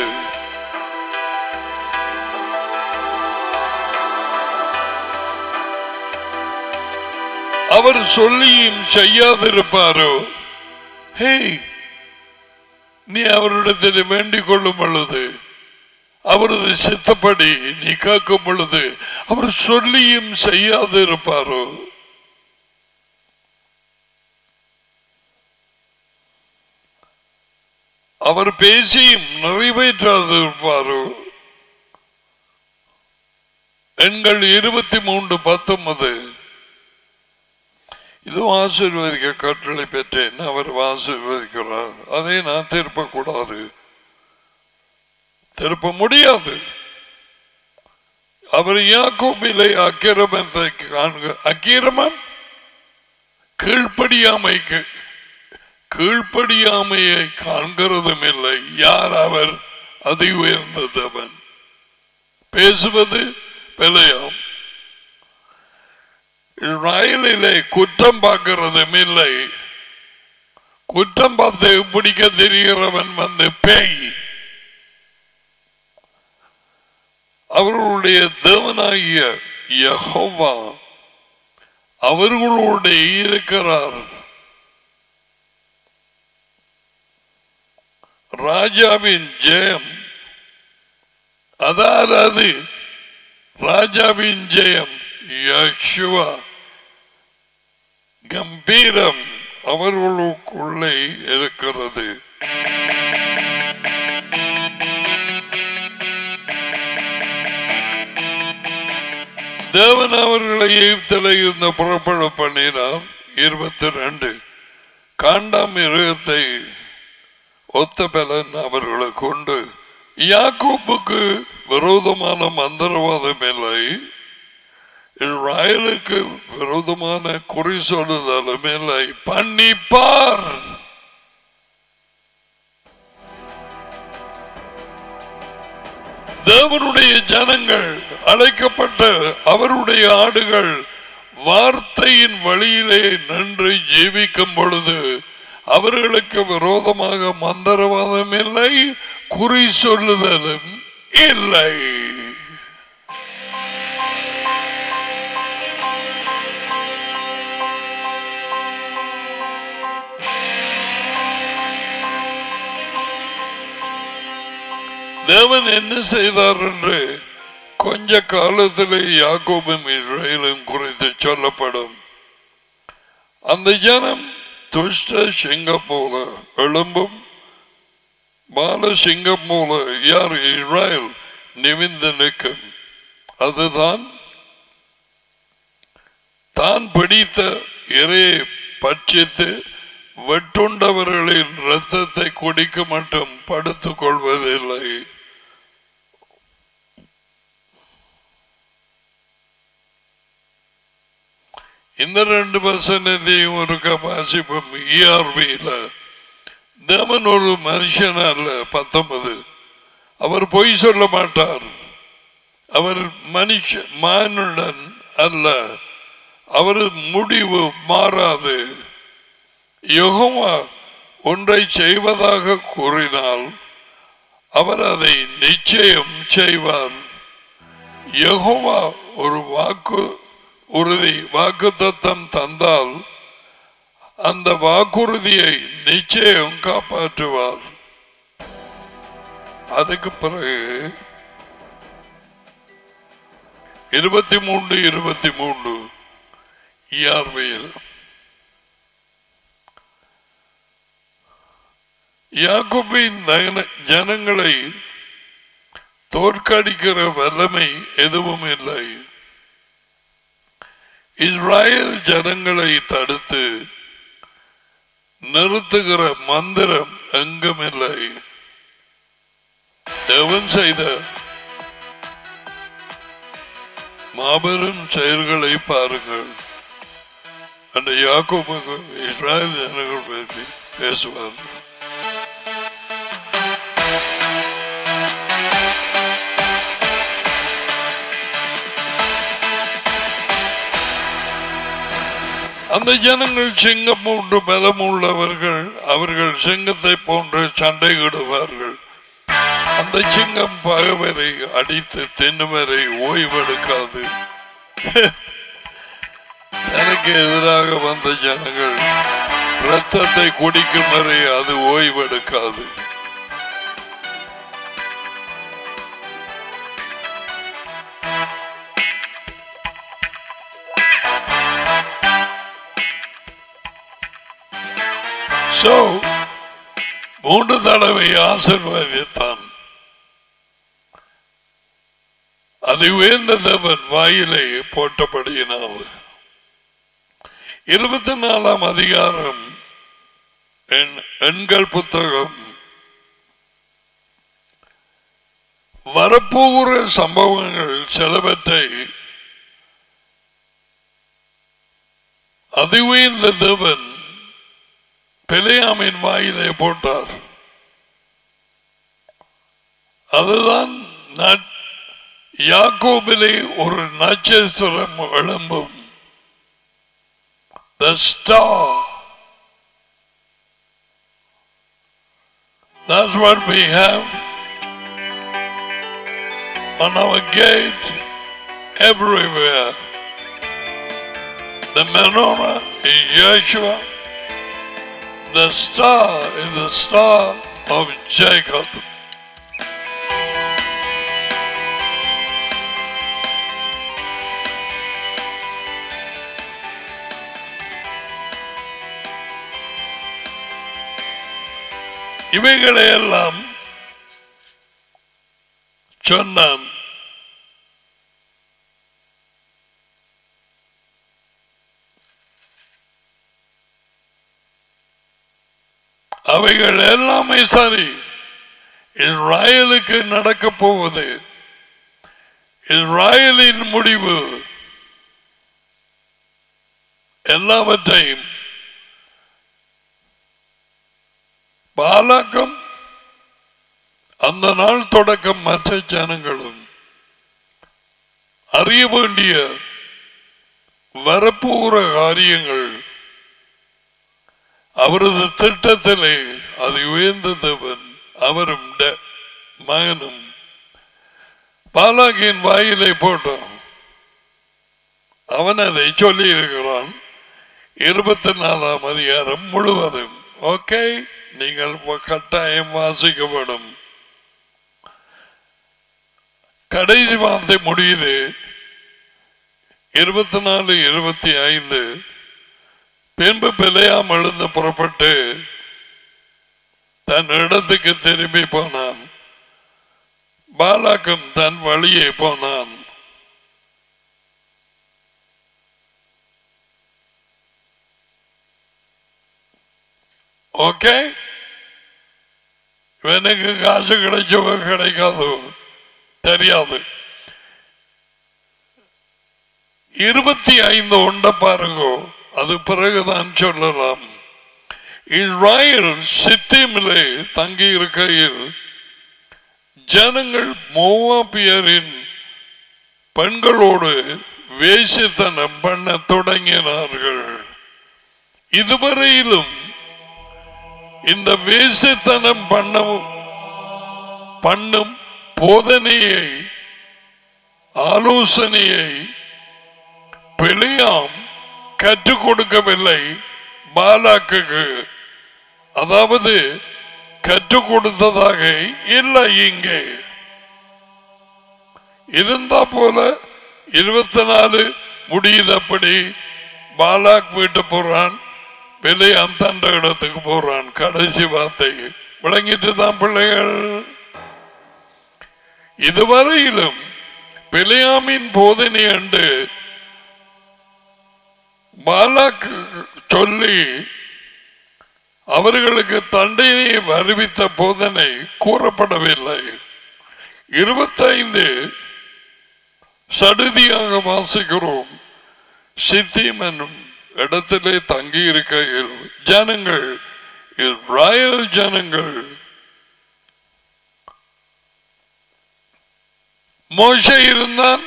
அவர் சொல்லியும் செய்யாதிருப்பாரோ? ஹே, நீ அவரிடத்தில் வேண்டிக் கொள்ளும் பொழுது, அவரது சித்தப்படி நீ கேட்கும் பொழுது, அவர் சொல்லியும் செய்யாதிருப்பாரோ? அவர் பேசியும் நிறைவேற்றாதிருப்பாரோ? எண்கள் 23:19 இது ஆசீர்வதிக்க கட்டளை பெற்றேன், அவர் ஆசீர்வதிக்கிறார். அதை நான் திருப்பக்கூடாது, திருப்ப முடியாது. அவர் யாக்கோபிலே அக்கிரமத்தை காண்க, அக்கிரமம் கீழ்ப்படியாமையை காண்கிறதும் இல்லை. யார் அவர்? அதி உயர்ந்த தேவன். பேசுவது பிழையாம். இஸ்ராயலிலே குற்றம் பார்க்கிறதும் இல்லை. குற்றம் பார்த்து பிடிக்க தெரிகிறவன் வந்து பேய். அவர்களுடைய தேவனாகிய யெகோவா அவர்களோடு இருக்கிறார். ராஜாவின் ஜெயம், அதாவது ராஜாவின் ஜெயம் யெகோவா கம்பீரம் அவர்களுக்குள்ளே இருக்கிறது. தேவன் அவர்களை எகிப்தில் இருந்து புறப்பட பண்ணினார். 22 காண்டாம் மிருகத்தை ஒத்த பலன் அவர்களுக்கு உண்டு. யாக்கோப்புக்கு விரோதமான மந்திரவாதம் இல்லை, இஸ்ராயலுக்கு விரோதமான குறி சொல்லுதலும் இல்லை. பண்ணிப்பார். தேவனுடைய ஜனங்கள் அழைக்கப்பட்ட அவருடைய ஆடுகள் வார்த்தையின் வழியிலே நின்று ஜீவிக்கும் பொழுது அவர்களுக்கு விரோதமாக மந்திரவாதம் இல்லை, குறி சொல்லுதலும் இல்லை. தேவன் என்ன செய்தார் என்று கொஞ்ச காலத்திலே யாக்கோபும் இஸ்ரவேலும் குறித்து சொல்லப்படும். அந்த ஜனம் துஷ்ட சிங்கம் போல எழும்பும், பால சிங்கம் போல யார் இஸ்ரவேல் நிமிர்ந்து நிற்கும். அதுதான் தான் பிடித்த இரையை பட்சித்து வெட்டுண்டவர்களின் இரத்தத்தை குடிக்க மட்டும் படுத்துக் கொள்வதில்லை. இந்த 2 வசனத்தையும் ஒரு வாசிப்போம். ERV-ல தேவன் ஒரு மனுஷன் அல்ல. 19 அவர் பொய் சொல்ல மாட்டார். அவர் மானுடன் அல்ல. அவர் முடிவு மாறாது. யெகோவா ஒன்றை செய்வதாக கூறினால் அவர் அதை நிச்சயம் செய்வார். யெகோவா ஒரு வாக்குத்தத்தம் தந்தால் அந்த வாக்குறுதியை நிச்சயம் காப்பாற்றுவார். அதுக்கு பிறகு 23 ERV-யில் யாக்கோபின் ஜனங்களை தோற்கடிக்கிற வல்லமை எதுவும் இல்லை. இஸ்ராயல் ஜனங்களை தடுத்து நிறுத்துகிற மந்திரம் எங்கும் இல்லை. தேவன் செய்த மாபெரும் செயல்களை பாருங்கள். அந்த யாக்கோபுக்கு இஸ்ராயல் ஜனங்கள் பற்றி பேசுவார்கள். அந்த ஜனங்கள் சிங்கம் போன்று பலம் உள்ளவர்கள். அவர்கள் சிங்கத்தை போன்று சண்டையிடுவார்கள். அந்த சிங்கம் பகைவரை அடித்து தின்னுவரை ஓய்வெடுக்காது. எனக்கு எதிராக வந்த ஜனங்கள் இரத்தத்தை குடிக்கும் வரை அது ஓய்வெடுக்காது. மூன்று தடவை ஆசீர்வதித்தான். அது உயர்ந்த தேவன் வாயிலை போட்டபடியினால். 24ஆம் அதிகாரம் எண்கள் புத்தகம் வரப்போகிற சம்பவங்கள் சிலவற்றை அது உயர்ந்த தேவன் பிலேயாமின் வாயிலே போட்டார். அதுதான் யாக்கோபிலே ஒரு நட்சத்திரம் எழும்பும். The star. That's what we have on our gate everywhere. The menorah is Yeshua. The star is the star of Jacob. இவைகளை எல்லாம் சொன்னான். அவைகள் எல்லாமே சரி. இஸ்ராயலுக்கு நடக்க போவது, இஸ்ராயலின் முடிவு எல்லாவற்றையும் பாலாக்கும் அந்த நாள் தொடக்கம் மற்ற ஜனங்களும் அறிய வேண்டிய வரப்போகிற காரியங்கள் அவரது திட்டத்திலே அது உயர்ந்தவன் அவரும் மகனும் பாலாகின் வாயிலை போட்டான். அவன் அதை சொல்லி இருக்கிறான். 24ஆம் அதிகாரம் முழுவதும். ஓகே, நீங்கள் கட்டாயம் வாசிக்கப்படும். கடைசி வார்த்தை முடியுது 24, 25. பின்பு பிழையாம் எழுந்து புறப்பட்டு தன் இடத்துக்கு திரும்பி போனான். பாலாக்கும் தன் வழியே போனான். ஓகே, எனக்கு காசு கிடைச்சவ கிடைக்காது தெரியாது. 25 உண்ட பாருங்க, அது பிறகுதான் சொல்லலாம். இஸ்ராயல் சித்தீமிலே தங்கி இருக்கையில் ஜனங்கள் மோவாபியரின் பெண்களோடு வேசித்தனம் பண்ண தொடங்கினார்கள். இதுவரையிலும் இந்த வேசித்தனம் பண்ணும் போதனையை, ஆலோசனையை பிழையாம் கற்றுக் கொடுக்கவில்லை பாலாக்குக்கு. அதாவது கற்றுக் கொடுத்ததாக இல்லை. இங்கே இருந்தா போல 24 முடியுதப்படி பாலாக் வீட்டு போறான், பிழையாம் தண்ட இடத்துக்கு போறான். கடைசி வார்த்தை விளங்கிட்டு தான் பிள்ளைகள். இதுவரையிலும் பிழையாமின் போதனை என்று பாலாக் சொல்லி அவர்களுக்கு தண்டனையை அறிவித்த போதனை கூறப்படவில்லை. 25 சடுதியாக வாசிக்கிறோம். சித்தீம் என்னும் இடத்திலே தங்கி இருக்கையில் ஜனங்கள், இஸ்ராயல் ஜனங்கள், மோசே இருந்தான்,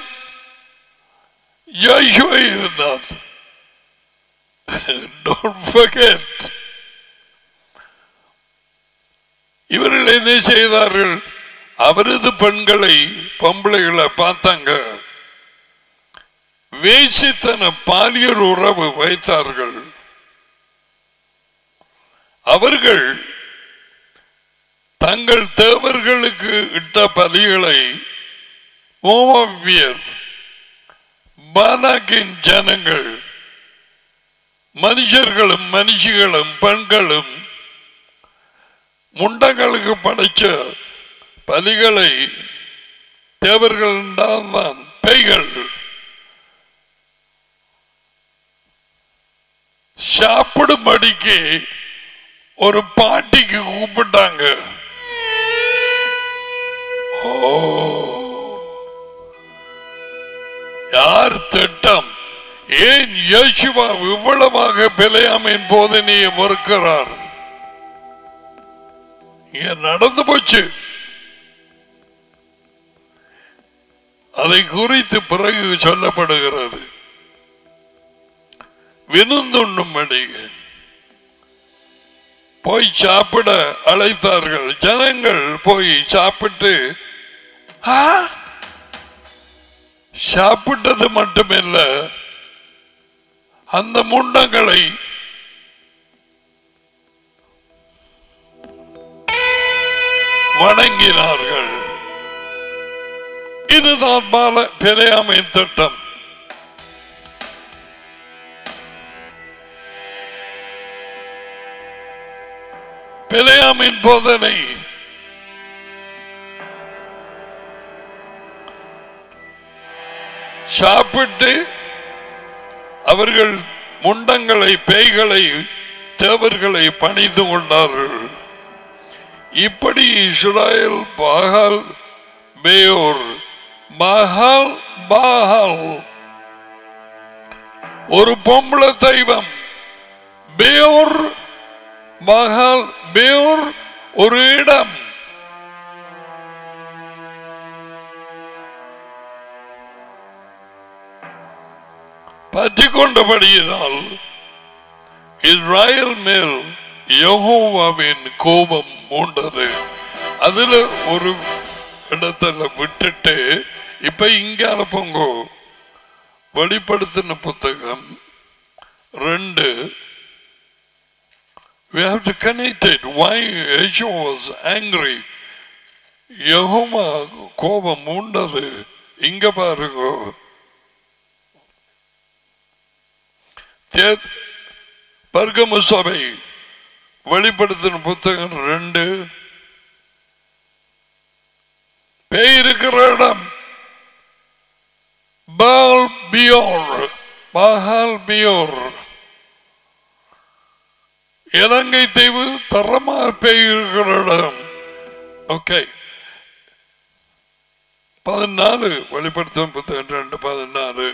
யோசுவா இருந்தான். Don't forget. இவர்கள் என்ன செய்தார்கள்? அவரது பெண்களை, பொம்பளைகளை பார்த்தாங்க, வேசித்தன பாலியல் உறவு வைத்தார்கள். அவர்கள் தங்கள் தேவர்களுக்கு இட்ட பலிகளை மோவாபியர், பாலாக்கின் ஜனங்கள், மனுஷர்களும் மனுஷிகளும் பெண்களும் முண்டங்களுக்கு படைச்ச பலிகளை தேவர்கள் தான் பேய்கள் சாப்பிடும்படிக்கு ஒரு பாட்டிக்கு கூப்பிட்டாங்க. யார் திட்டம்? ஏன் யோசுவா இவ்வளவாக பிழையாமின் போதனையை மறுக்கிறார்? இங்க நடந்து போச்சு. அதை குறித்து பிறகு சொல்லப்படுகிறது. விருந்துண்ணும்படி போய் சாப்பிட அழைத்தார்கள். ஜனங்கள் போய் சாப்பிட்டு சாப்பிட்டது மட்டுமில்ல, அந்த முண்டங்களை வணங்கினார்கள். இதுதான் பிலேயாமின் திட்டம். பிலேயாமின் போதனை சாப்பிட்டு அவர்கள் முண்டங்களை, பேய்களை, தேவர்களை பணிந்து கொண்டார்கள். இப்படி இஸ்ராயேல் பாகால் பேயோர், பாகால் பாகால் ஒரு பொம்பளை தெய்வம், பேயோர் பாகால் பேயோர் ஒரு இடம். பற்றி கொண்டபடியினால் இஸ்ராயேல் மேல் யெகோவாவின் கோபம் மூண்டது. அதுல ஒரு இடத்துல விட்டுட்டு இப்ப இங்க அனுப்புங்கோ. வெளிப்படுத்தின புத்தகம் 2. We have to connect it. Why Yeshua was angry? Jehovah கோபம் மூண்டது. இங்க பாருங்க, பர்கமு சபை, வெளிப்படுத்தின புத்தகம் 2. பேய் இருக்கிற இடம் பால் பியோர், பாகால் பியோர், இலங்கை தீவு தரமா பேய் இருக்கிற இடம். ஓகே, 14 வெளிப்படுத்தும் புத்தகம் 2:14.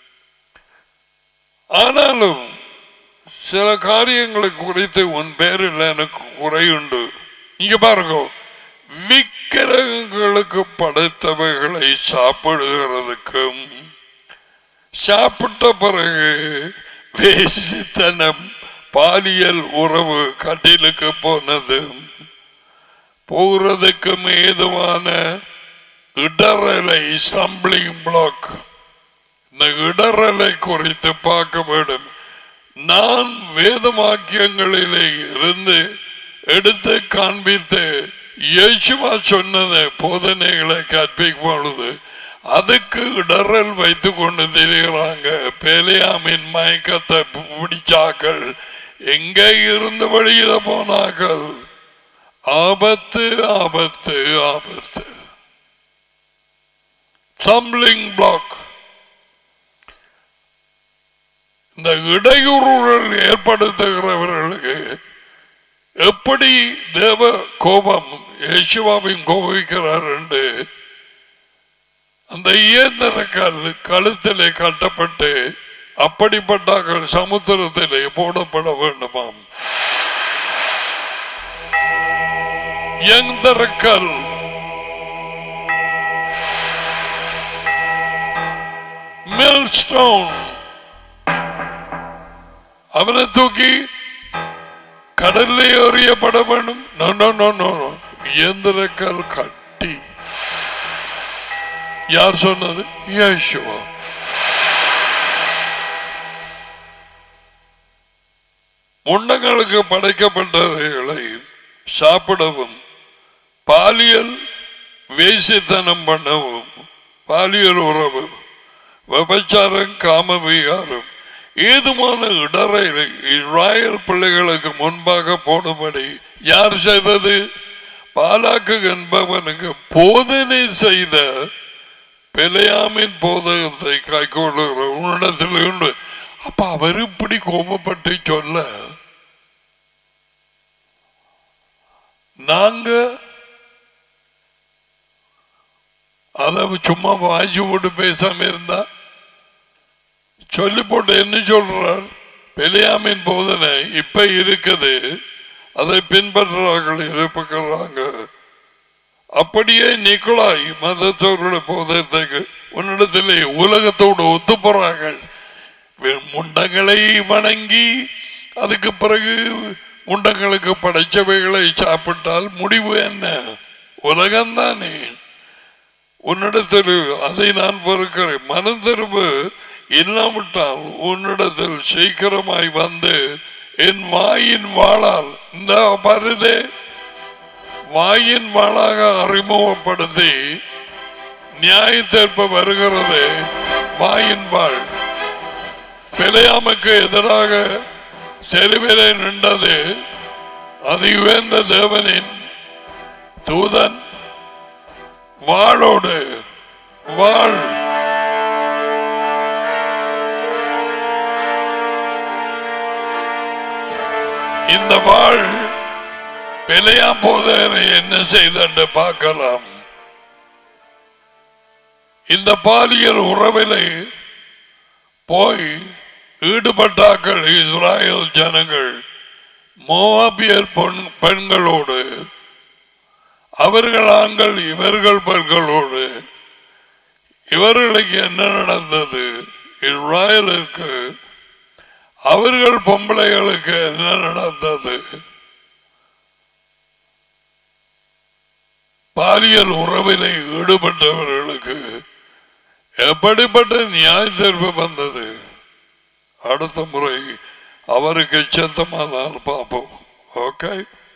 ஆனாலும் சில காரியங்களை குறித்து உன் பேரில் எனக்கு குறையுண்டு. இங்க பாருங்க, விக்கிரகங்களுக்கு படைத்தவைகளை சாப்பிடுகிறதுக்கும் சாப்பிட்ட பிறகு வேசித்தனம், பாலியல் உறவு கட்டிலுக்கு போனது, போகிறதுக்கும் ஏதுவான இடரலை, ஸ்டம்பிளிங் பிளாக், இந்த இடரலை குறித்து பார்க்க வேண்டும். நான் வேதவாக்கியங்களிலே இருந்து எடுத்து காண்பித்து இயேசுவா சொன்ன போதனைகளை கற்பிக்கும் பொழுது அதுக்கு இடரல் வைத்துக் கொண்டு தெரிகிறாங்க. பிலேயாமின் மயக்கத்தை பிடிச்சாக்கள் எங்கே இருந்து வெளியில போனார்கள். ஆபத்து, ஆபத்து, ஆபத்து. Stumbling block. இந்த இடையூறுகள் ஏற்படுத்துகிறவர்களுக்கு எப்படி தேவ கோபம் இயேசுவாவையும் கோபிக்கிறார் என்று அந்த இயந்திர கழுத்திலே கட்டப்பட்டு அப்படிப்பட்டார்கள் சமுத்திரத்திலே போடப்பட வேண்டுமாம். இயந்திரக்கல் மில்ஸ்டோன், அவனை தூக்கி கடல்ல எறியப்பட வேண்டும். இயந்திரக்கல் கட்டி. யார் சொன்னது? இயேசுவா. முண்டங்களுக்கு படைக்கப்பட்டவைகளை சாப்பிடவும், பாலியல் வேசித்தனம் பண்ணவும், பாலியல் உறவு, விபச்சாரம், காம விகாரம், ஏதுமான இடரை இஸ்ராயேல் பிள்ளைகளுக்கு முன்பாக போடும்படி யார் செய்தது? பாலாக்கு என்பவனுக்கு போதனை செய்த பிலேயாமின் போதகத்தை கைக்கொள்ளுகிற உன்னிடத்தில் உண்டு. அப்ப அவர் இப்படி கோபப்பட்டு சொல்ல, நாங்க அதை சும்மா வாய்ச்சி போட்டு பேசாம இருந்தா, சொல்லி போட்டு என்ன சொல்றார்? பிலேயாமின் போதனை இப்ப இருக்குது, அதை பின்பற்றார்கள் இருப்பாங்க. அப்படியே நிக்கோலாய் மதத்தவர்களுடைய போதத்துக்கு உன்னிடத்திலே உலகத்தோடு ஒத்து போறார்கள். முண்டங்களை வணங்கி அதுக்கு பிறகு முண்டங்களுக்கு படைச்சவைகளை சாப்பிட்டால் முடிவு என்ன? உலகம்தானே. உன்னிடத்தில் அதை நான் பொறுக்கிறேன். மனம் திரும்ப இல்லாவிட்டால் உன்னிடத்தில் சீக்கிரமாய் வந்து என் வாயின் வாளால் இந்த பருதே வாயின் வாளாக அறிமுகப்படுத்தி நியாய தீர்ப்பு வருகிறது. வாயின் வாழ் பிழையாமைக்கு எதிராக செருவிலே நின்றது அது உயர்ந்த தேவனின் தூதன் வாளோடு வாழ். இந்த வாழ் பிழையா போத என்ன செய்த பார்க்கலாம். இந்த பாலியல் உறவிலே போய் ஈடுபட்டார்கள் இஸ்ராயல் ஜனங்கள் மோவாபியர் பெண்களோடு, அவர்கள் ஆண்கள் இவர்கள் பெண்களோடு. இவர்களுக்கு என்ன நடந்தது? இஸ்ராயலுக்கு அவர்கள் பொம்பளைகளுக்கு என்ன நடந்தது? பாலியல் உறவிலே ஈடுபட்டவர்களுக்கு எப்படிப்பட்ட நியாய தீர்ப்பு வந்தது? அடுத்த முறை அவருக்கு சொந்தமான பார்ப்போம். Okay,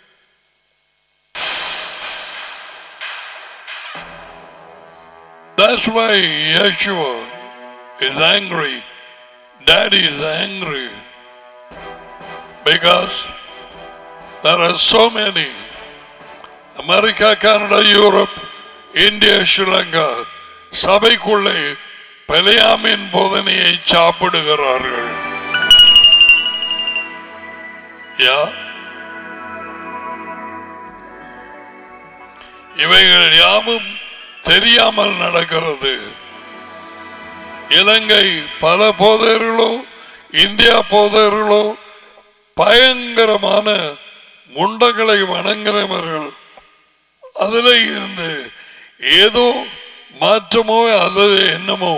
that's why Yeshua is angry. Daddy is angry because there are so many America, Canada, Europe, India, Sri Lanka சபைக்குள்ளே பலியாமின் போதனையை சாப்பிடுகிறார்கள். இவைகள் யாவும் தெரியாமல் நடக்கிறது. இலங்கை பல போதர்களோ இந்தியா போதர்களோ பயங்கரமான முண்டங்களை வணங்குகிறவர்கள். அதில் இருந்து ஏதோ மாற்றமோ அல்லது என்னமோ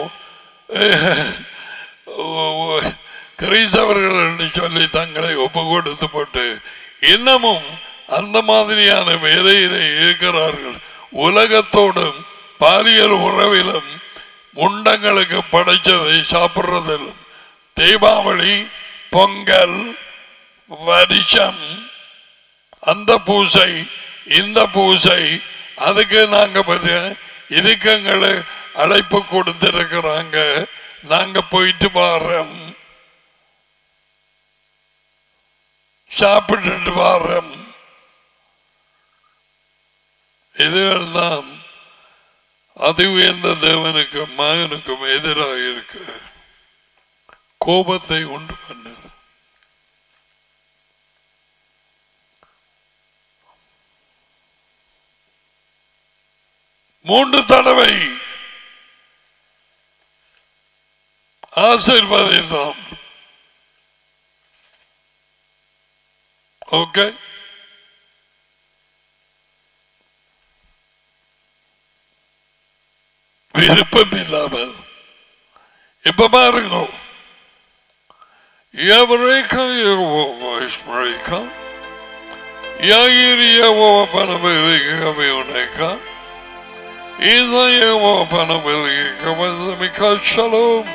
கிறிஸ்தவர்கள் என்று சொல்லி தங்களை ஒப்பு கொடுத்து போட்டு இன்னமும் அந்த மாதிரியான வேலையிலே இருக்கிறார்கள். உலகத்தோடும் பாலியல் உறவிலும் முண்டங்களுக்கு படைச்சதை சாப்பிடுறதிலும் தீபாவளி, பொங்கல், வருஷம், அந்த பூசை இந்த பூசை அதுக்கு நாங்க இதுக்கு எங்களை அழைப்பு கொடுத்திருக்கிறாங்க. நாங்க போயிட்டு வரோம், சாப்பிட்டு வரோம். இதுதான் அது உயர்ந்த தேவனுக்கும் மகனுக்கும் எதிராக இருக்க கோபத்தை உண்டு பண்ணது. மூன்று தடவை ஆசீர்வதித்தான். ஓகே, விருப்பம் இல்லாமல் இப்ப பாருங்க, எவரேக்கா எவரேக்கா யாயிரியவோ பணவிலைக்கா இதையவோ பணவிலைக்கா ஷலோம்.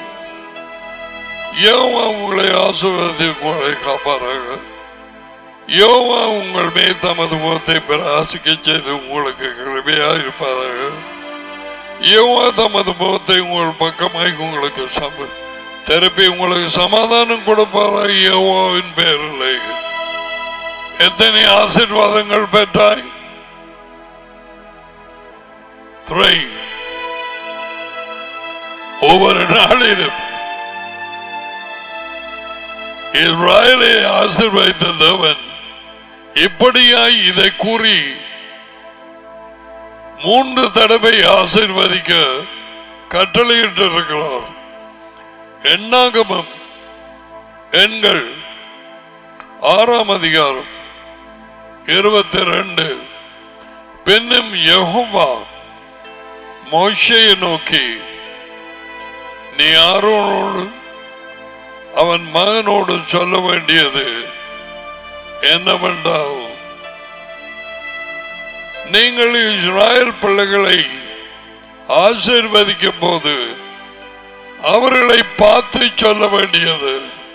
யோவா உங்களை ஆசீர்வதித்து உங்களை காப்பாராக. யோவா உங்கள் மேல் தமது முகத்தை பிரகாசிக்க செய்து உங்களுக்கு கிருபையா இருப்பாராக. யோவா தமது முகத்தை உங்கள் பக்கமாய் உங்களுக்கு திருப்பி உங்களுக்கு சமாதானம் கொடுப்பாராக. யோவாவின் பேரில் எத்தனை ஆசீர்வாதங்கள் பெற்றாய்? 3. ஒவ்வொரு நாளிலும் இஸ்ராயலை ஆசீர்வதித்த தேவன் இப்படியாய் இதை கூறி 3 தடவை ஆசீர்வதிக்க கட்டளையிட்டு இருக்கிறார். எண்ணாகமம் எண்கள் 6ஆம் அதிகாரம் 22 பின்னும் யெகோவா மோசேயை நோக்கி, நீ ஆரோனோடு அவன் மகனோடு சொல்ல வேண்டியது என்னவென்றால், நீங்கள் இஸ்ராயேல் பிள்ளைகளை ஆசீர்வதிக்கும் போது அவர்களை பார்த்து சொல்ல வேண்டியது,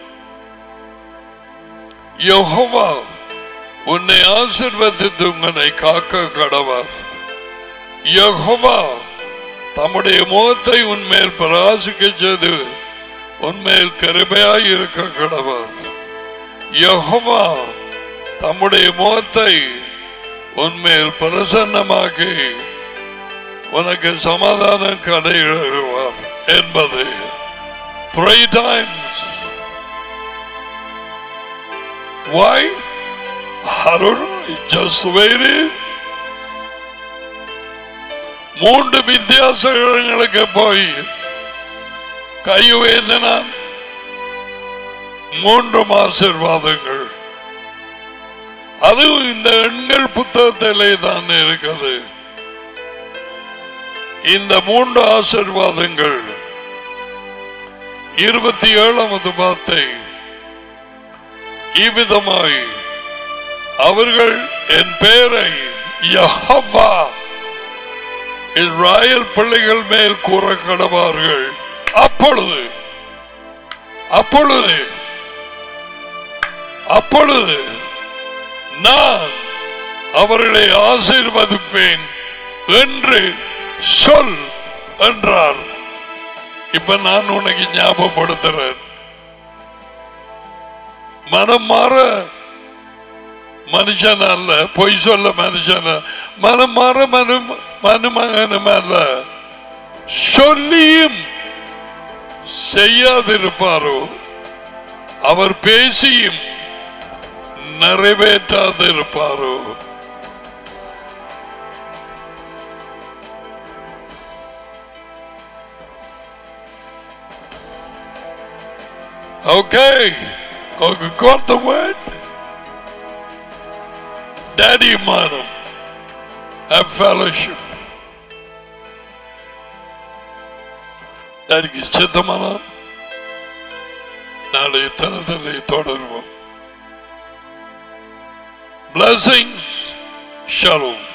யெகோவா உன்னை ஆசீர்வதித்து உன்னை காக்க கடவர். யெகோவா தம்முடைய முகத்தை உன்மேல் பிரகாசிக்க செய்து உன்மேல் கிருபையாய் இருக்க கடவர். யெகோவா தம்முடைய முகத்தை உன்மேல் பிரசன்னமாக்கி உனக்கு சமாதானம் கடையிடுவார் என்பது 3 times. Why? I don't know. It's just the way it is. 3 வித்தியாச இடங்களுக்கு போய் கை உயர்த்தினான். 3 ஆசீர்வாதங்கள். அதுவும் இந்த எண்கள் புத்தகத்திலே தான் இருக்கிறது. இந்த 3 ஆசீர்வாதங்கள் 27வது வார்த்தை இவ்விதமாய், அவர்கள் என் பெயரை யெகோவா இஸ்ராயேல் பிள்ளைகள் மேல் கூற கடவார்கள். அப்பொழுது அப்பொழுது அப்பொழுது நான் அவர்களை ஆசீர்வதிப்பேன் என்று சொல் என்றார். இப்ப நான் உனக்கு ஞாபகப்படுத்துறேன். மனம் மாற மனுஷன் அல்ல, பொய் சொல்ல மனுஷன், மனம் மாற மனுமகனும் அல்ல. சொல்லியும் செய்யாதிருப்பாரோ, அவர் பேசியும் நிறைவேற்றாதிருப்பாரோ. Okay, you got the word? Daddy Manam, have fellowship. Daddy is Chittamana. நாளை தனதனை தொடர்வோம். Blessings. Shalom.